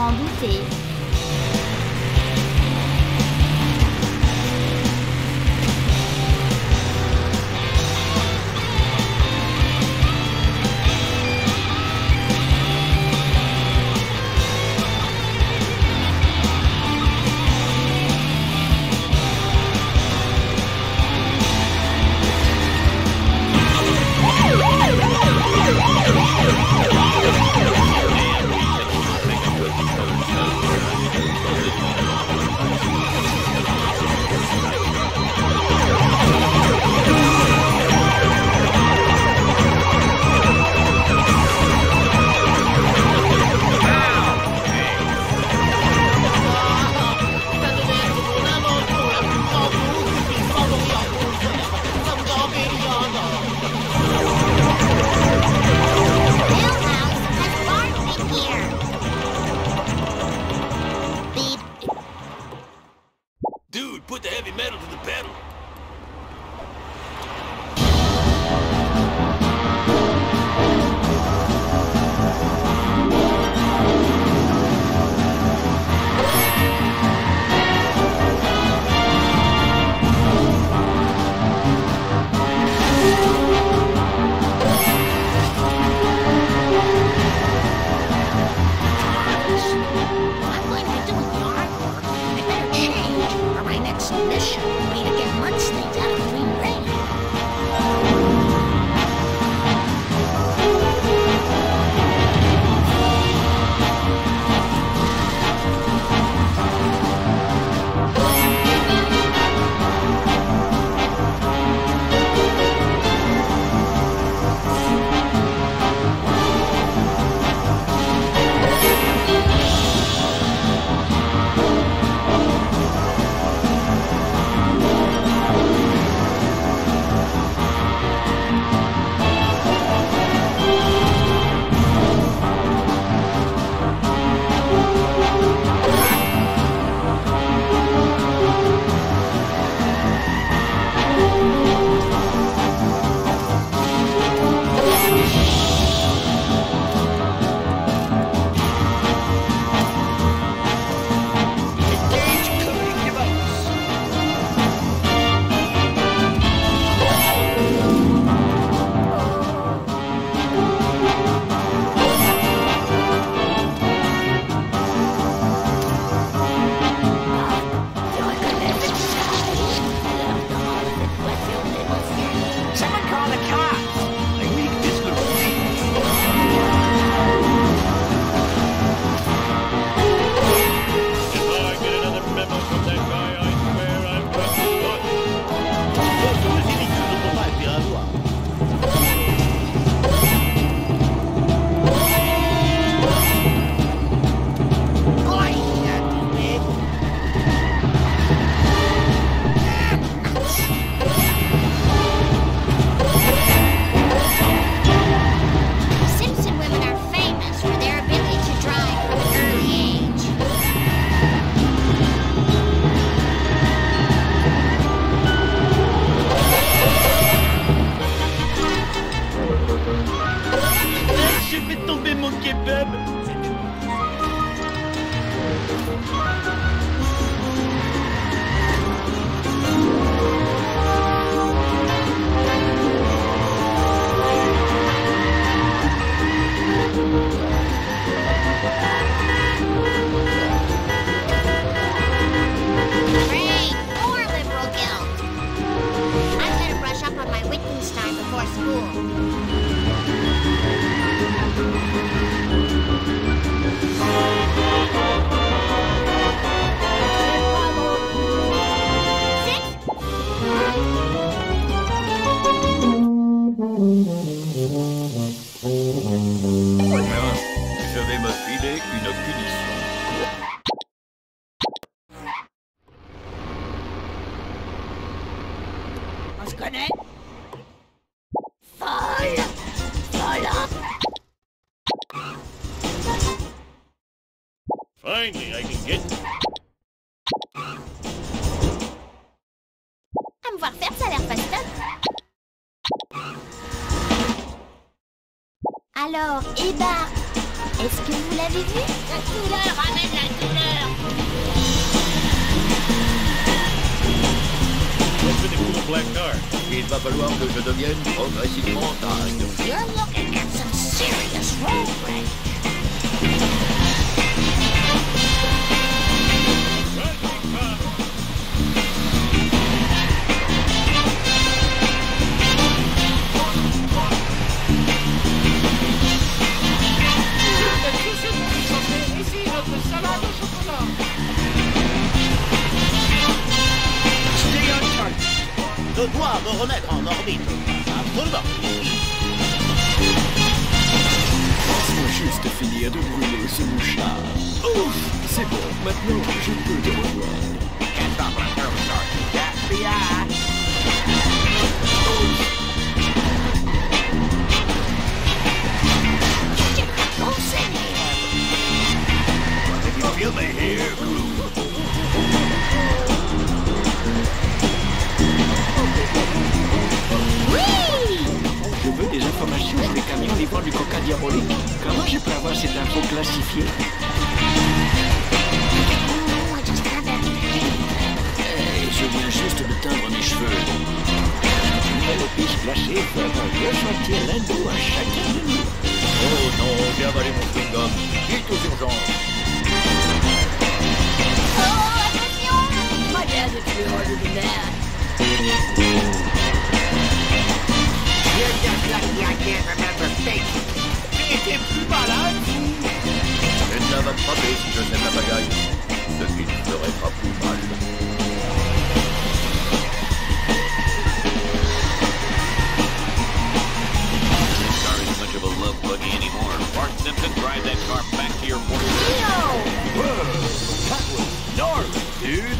m'en douter. Dude, put the heavy metal to the pedal. Mission will be to get mudslides out of Green Rain. Finally, I can get... À me voir faire, ça a l'air fastoche. Alors, eh ben, Est-ce que vous l'avez vu? La douleur amène la douleur. What's the cool black car? Il va falloir que je devienne progressivement dingue. You're looking at some serious road rage. Ici, notre salade au chocolat. Stay on target. Je dois me remettre en orbite. Absolument. Laisse-moi juste finir de brûler ce mouchard. Ouf, c'est bon, maintenant je peux te rejoindre. Can't stop what I'm fairly sorry. FBI. You feel my hair groove? Je veux des informations sur les camions livrant du coca diabolique. Comment je peux avoir cette info classifiée? Hey, je viens juste de teindre mes cheveux. Nouvelle épice glacée vraiment ressentir l'Indo à chacun de nous. Oh non, j'ai avalé mon chewing-gum. Vite aux urgences. Oh, attention! My dad would be harder than that. You're just lucky I can't remember faces. Mais t'es plus malade, Elle ne va frapper si je sème la bagaille. Ce qui ne ferait pas plus mal. This car isn't much of a love buggy anymore. Bart Simpson, drive that car back to your quarters. That was gnarly, dude.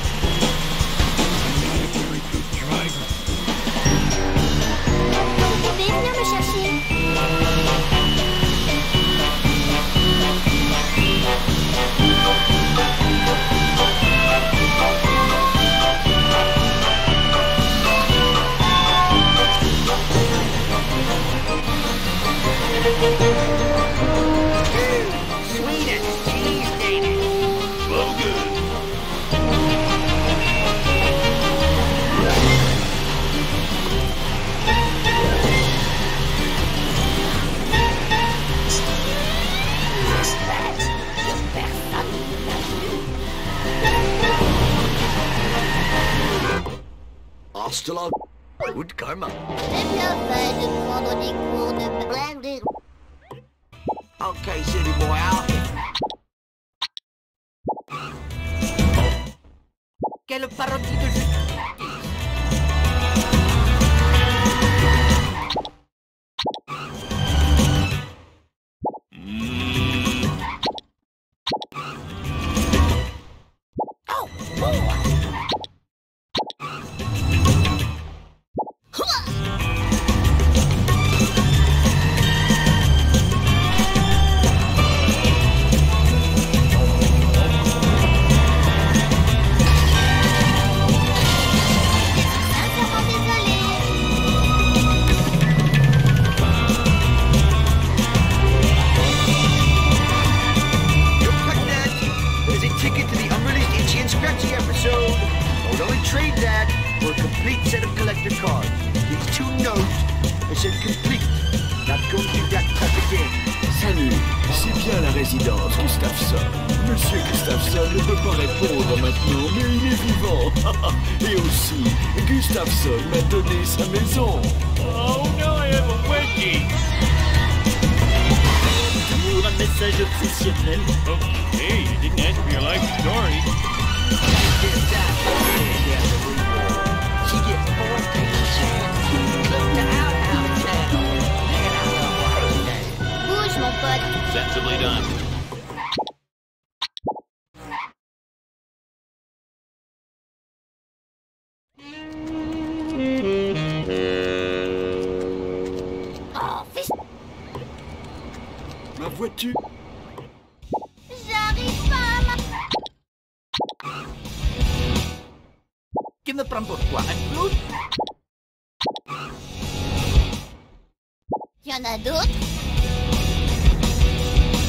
Very good driver. Vous pouvez venir me chercher. Sweetest cheese dating. Well, good. Hasta la... Good karma. C'est bien fait de prendre des cours de blague. Okay, city boy, I'll hit. Quelle parodie de justice. Oh, boy. Sincèrement désolé. You'll cut that as a ticket to the unreleased Itchy and Scratchy episode. I would only trade that for a complete set of collector cards. These 2 notes, I said complete. Not going to do that cut again. Salut, c'est bien la résidence Gustafsson. Monsieur Gustafsson ne peut pas répondre maintenant, mais il est vivant. Et aussi, Gustafsson m'a donné sa maison. Oh, now I have a wedgie. Toujours un message obsessionnel. Okay, you didn't ask for your life story. She gets 14 chances. Look to Outhouse Channel. Bouge, mon pote. Sensibly done. Oh, fais... Ma voiture... J'arrive pas à ma... Tu me prends pour quoi, un clown? Y en a d'autres?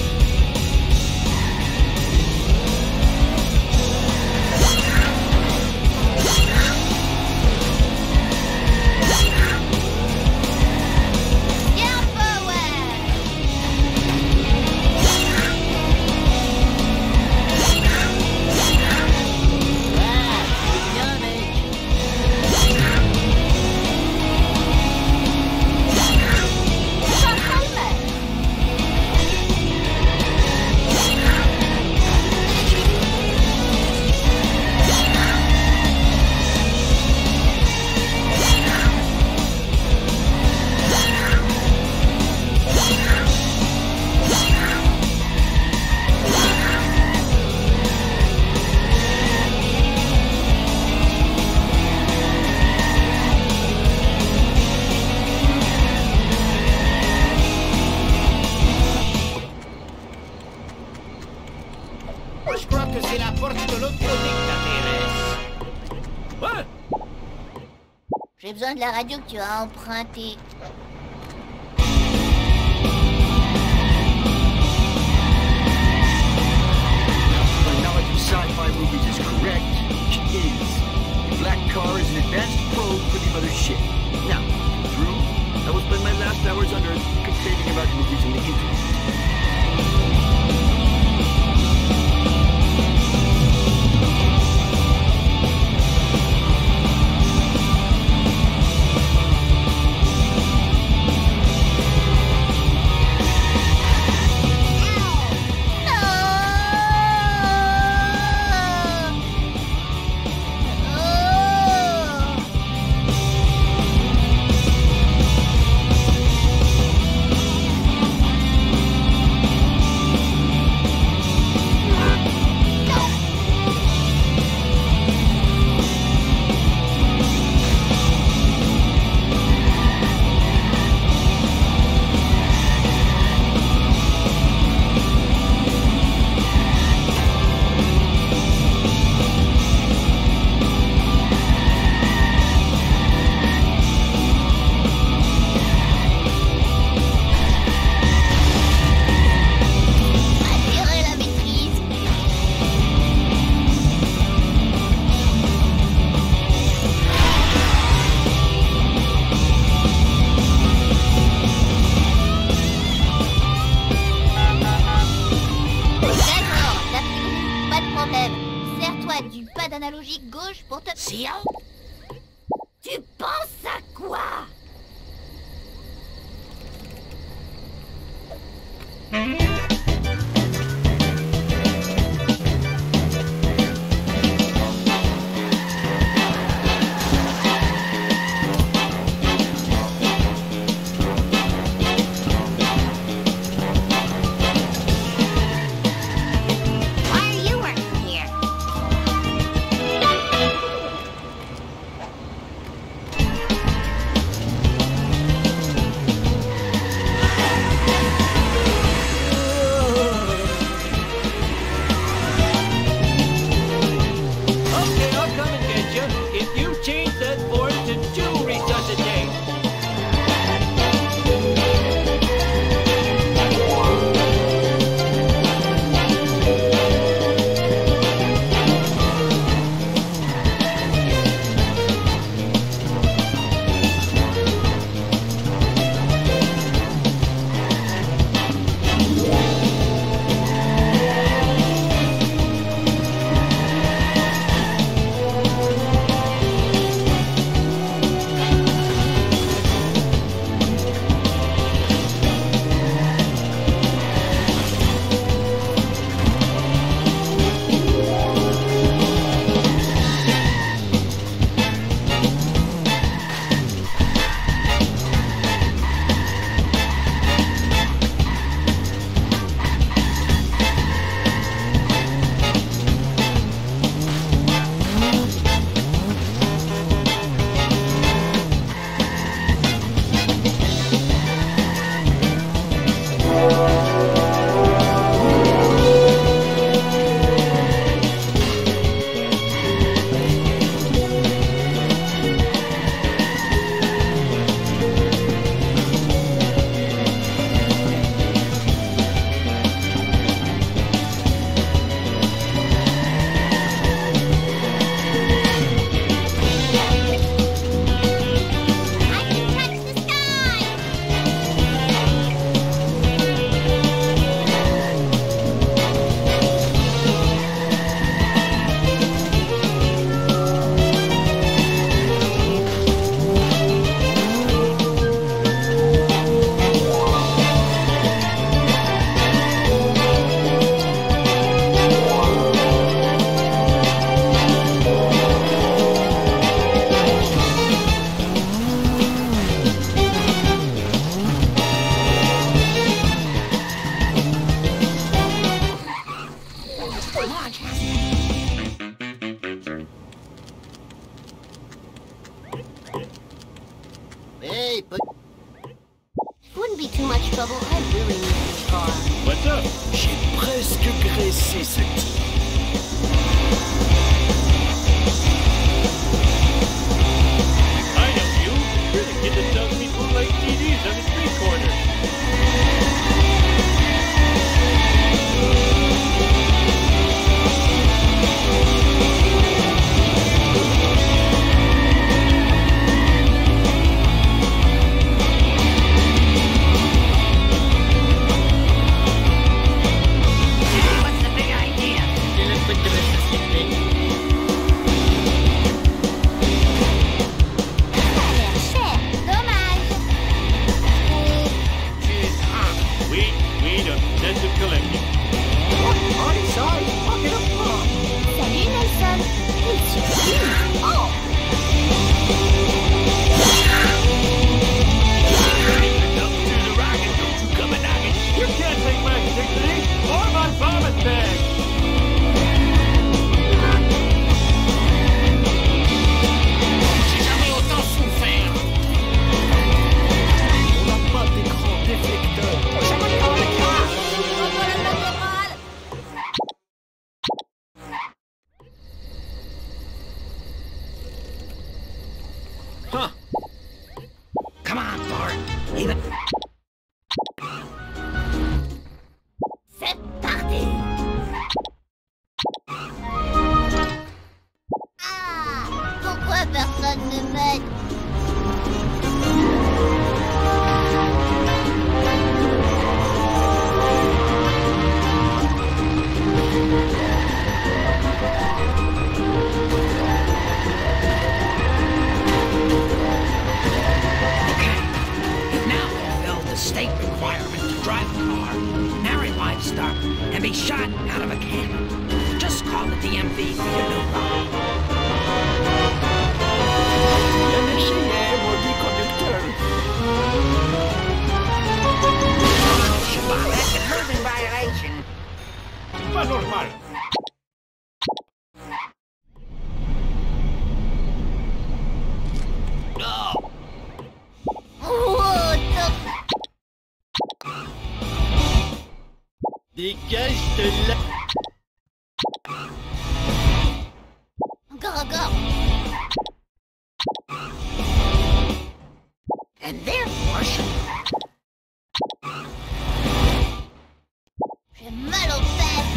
porti de l'autre côté que t'intéresse. Ouais. J'ai besoin de la radio que tu as empruntée. Knowledge of sci-fi movies is correct. She is. The black car is an advanced probe for the mothership. Now, through, I will spend my last hours on Earth complaining about movies on the internet. Du pad analogique gauche pour te... Tiens, tu penses à quoi? Hey, but... Wouldn't be too much trouble. I really need this car. What's up? J'ai presque graissé ce type. end of collecting. Party size, bucket of pop. Salut Nelson. Une surprise. Oh! You can't take my dignity or my vomit bag! J'ai jamais autant souffert. On n'a pas d'écran déflecteur. Revoilà le latéral. Huh. Come on, Bart. Even... C'est parti. Ah! Pourquoi personne ne m'aide? Now fulfill the state requirement to drive a car, narrate livestock, and be shot out of a cannon. Just call the DMV for your new ride. Bien essayé, maudit conducteur. That's a moving violation. Pas normal. No. Oh, top. Dégage de là. Encore, encore. And therefore should... J'ai mal aux fesses.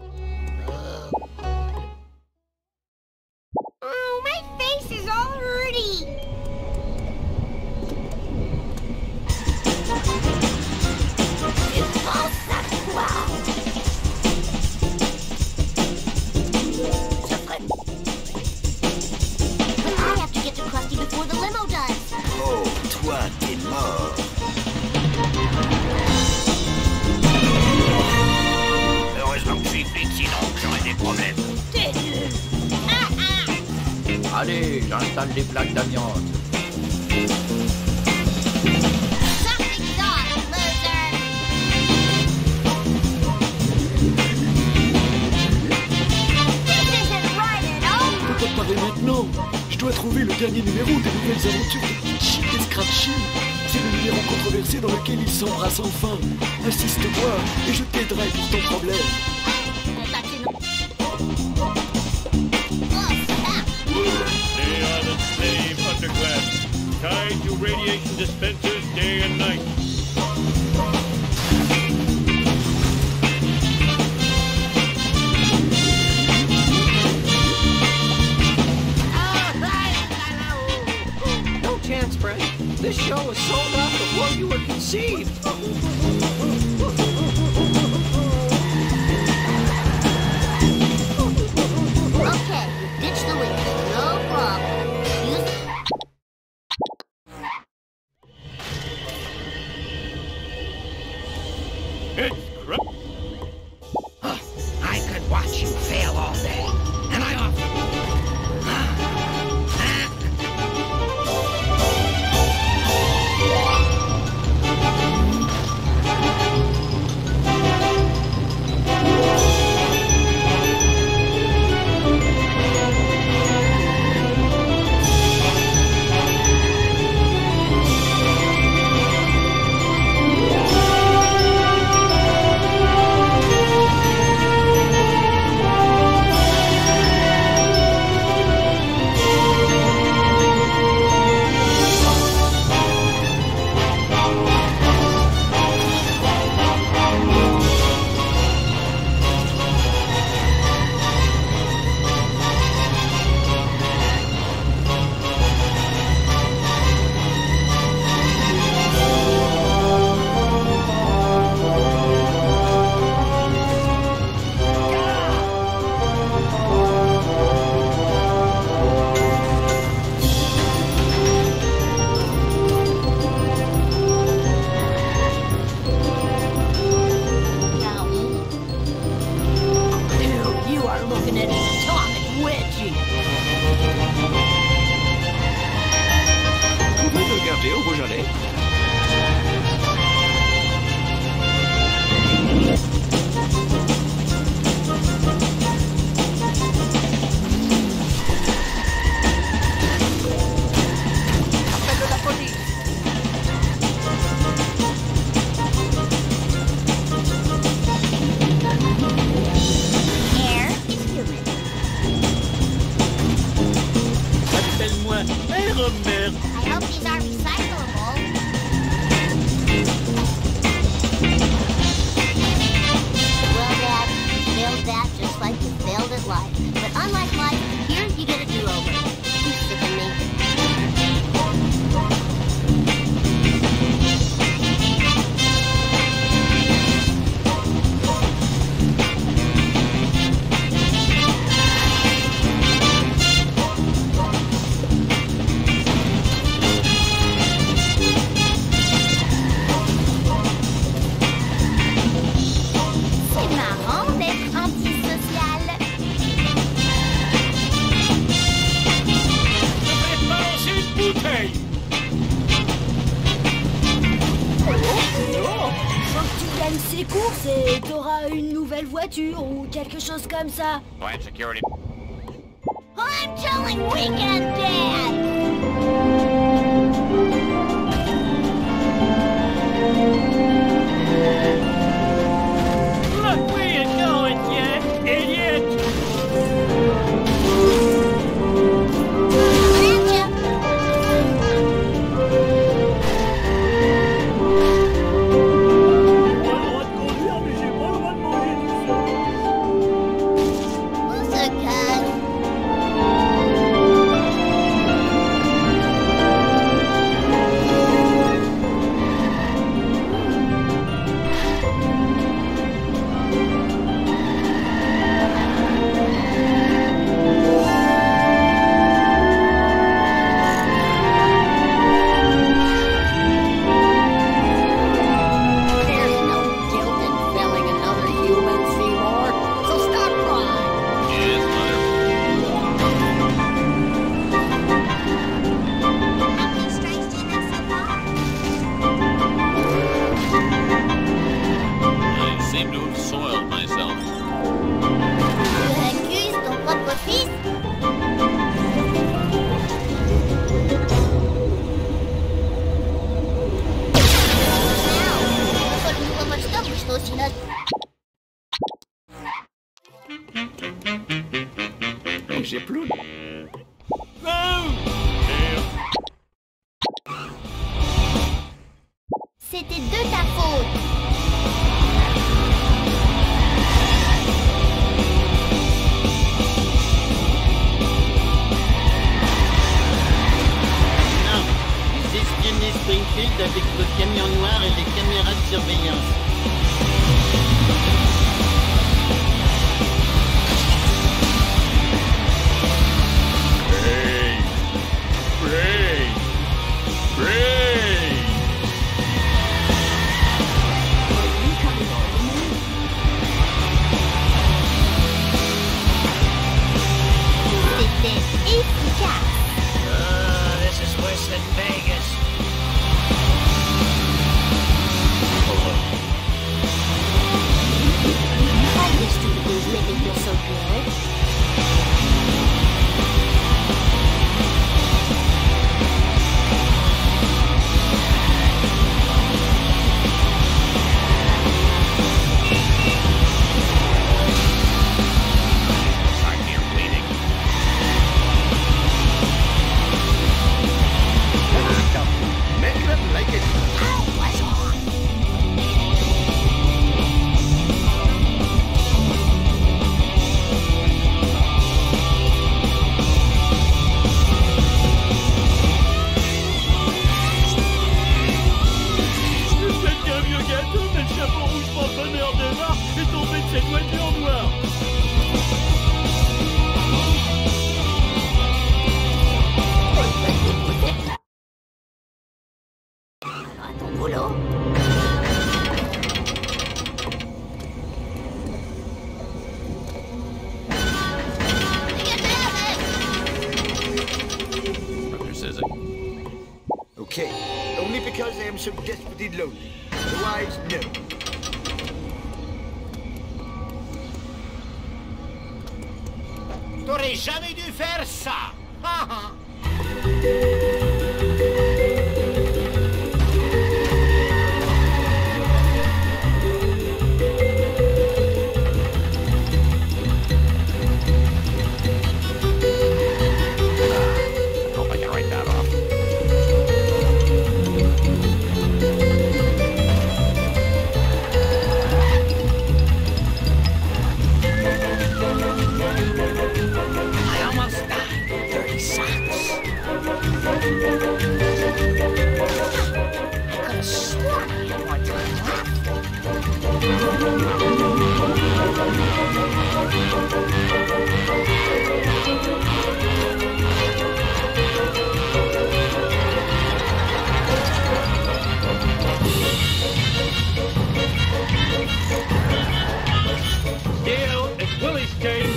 Oh, my face is all hurty. C'est pense à toi. Ça ferait... But I have to get to Krusty before the limo does. Oh, toi, t'es mort. Heureusement que je suis flic, sinon j'aurais des problèmes. T'es nul. Allez, j'installe des plaques d'amiante. Something's off, loser. This isn't right at all. On peut pas parler maintenant. Je dois trouver le dernier numéro des nouvelles aventures de Chip et Scratchy. C'est le numéro controversé dans lequel ils s'embrassent enfin. Assiste-moi et je t'aiderai pour ton problème. They are the same underclass, tied to radiation dispensers day and night. No chance, Fred. This show was sold out before you were conceived. Okay, ditch the window. No problem. Use It's I could watch you fail all day, and I often... Regardez au Beaujolais. air is humid. Appelle-moi un Robert. I hope these are recyclable. Well, Dad, you failed that just like you failed at life. But unlike life, here you get a do-over. You sicken me. C'est marrant d'être antisocial. Je vais balancer une bouteille. Faut que tu gagnes ces courses et t'auras une nouvelle voiture ou quelque chose comme ça. Plant security. I'm telling Weekend Dad! Look where you're going, you idiot! Gotcha. J'ai pas le droit de conduire, mais j'ai pas le droit de manger tout seul. seem to have soiled myself. Tu accuses ton propre fils? J'ai plus. C'était de ta faute. Non, vous espionnez Springfield avec votre camion noir et les caméras de surveillance. C'était efficace. This is worse than Vegas. I used to the things make me feel so good. I hear bleeding. Make them like it. Peut-être qu'un vieux gâteau, mais le chapeau rouge pantalonneur de mort est tombé de cette voiture noire. À ton boulot. Dr. Sizek. Okay, only because I am so desperately lonely. Otherwise, no. T'aurais jamais dû faire ça. Ha, ha. I hope I can write that off. I almost died. Dirty socks. I could have sworn I had more time left. Deal, it's Willie's case.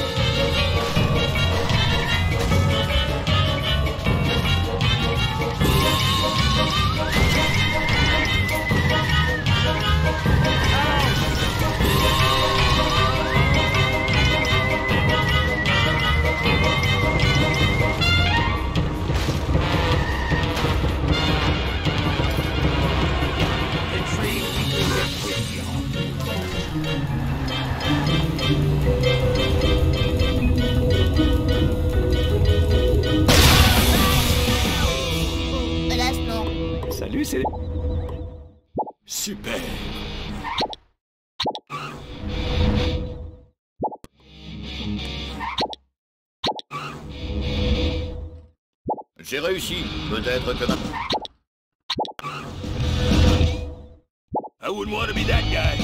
Hélas, non. Salut, c'est... Super. J'ai réussi. Peut-être que... I wouldn't want to be that guy.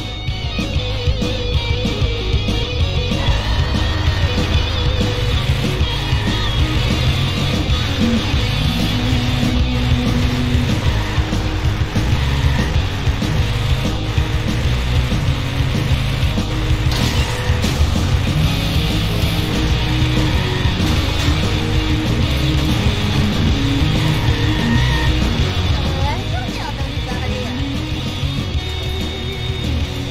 J'en ai entendu parler.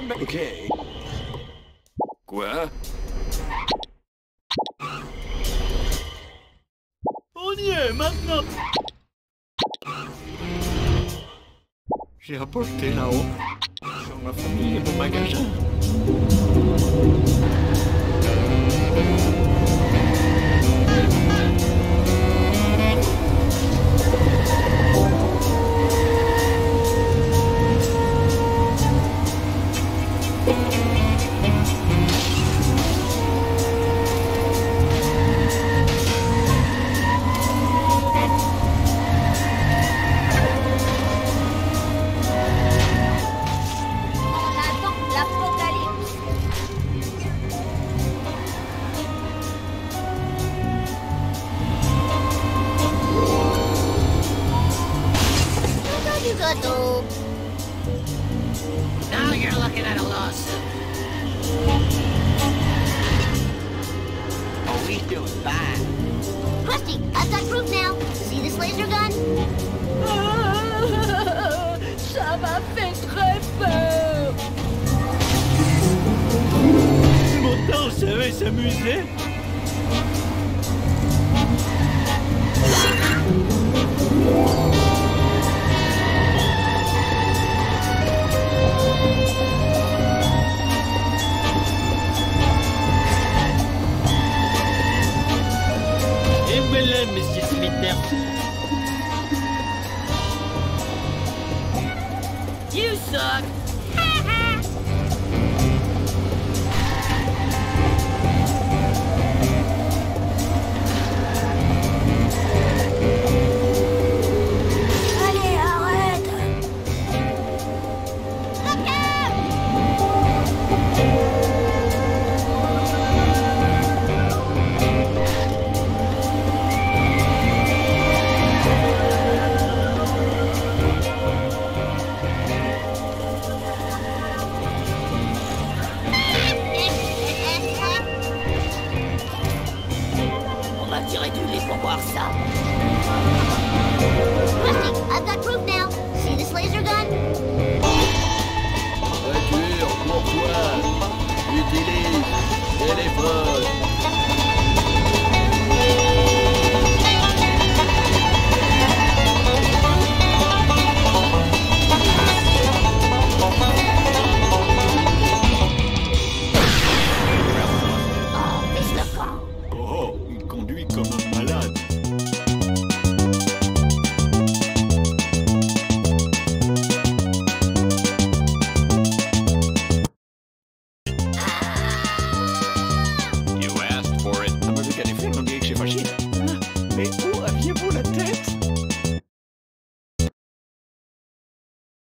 Ok. Quoi? On y est, maintenant. J'ai apporté là-haut. Sur ma famille et mon magasin. Now you're looking at a lawsuit. Oh, he's doing fine. Krusty, I've got proof now. See this laser gun? Ça m'a fait très peur. Pourtant, on savait s'amuser. Et voilà, monsieur Smithers. You suck.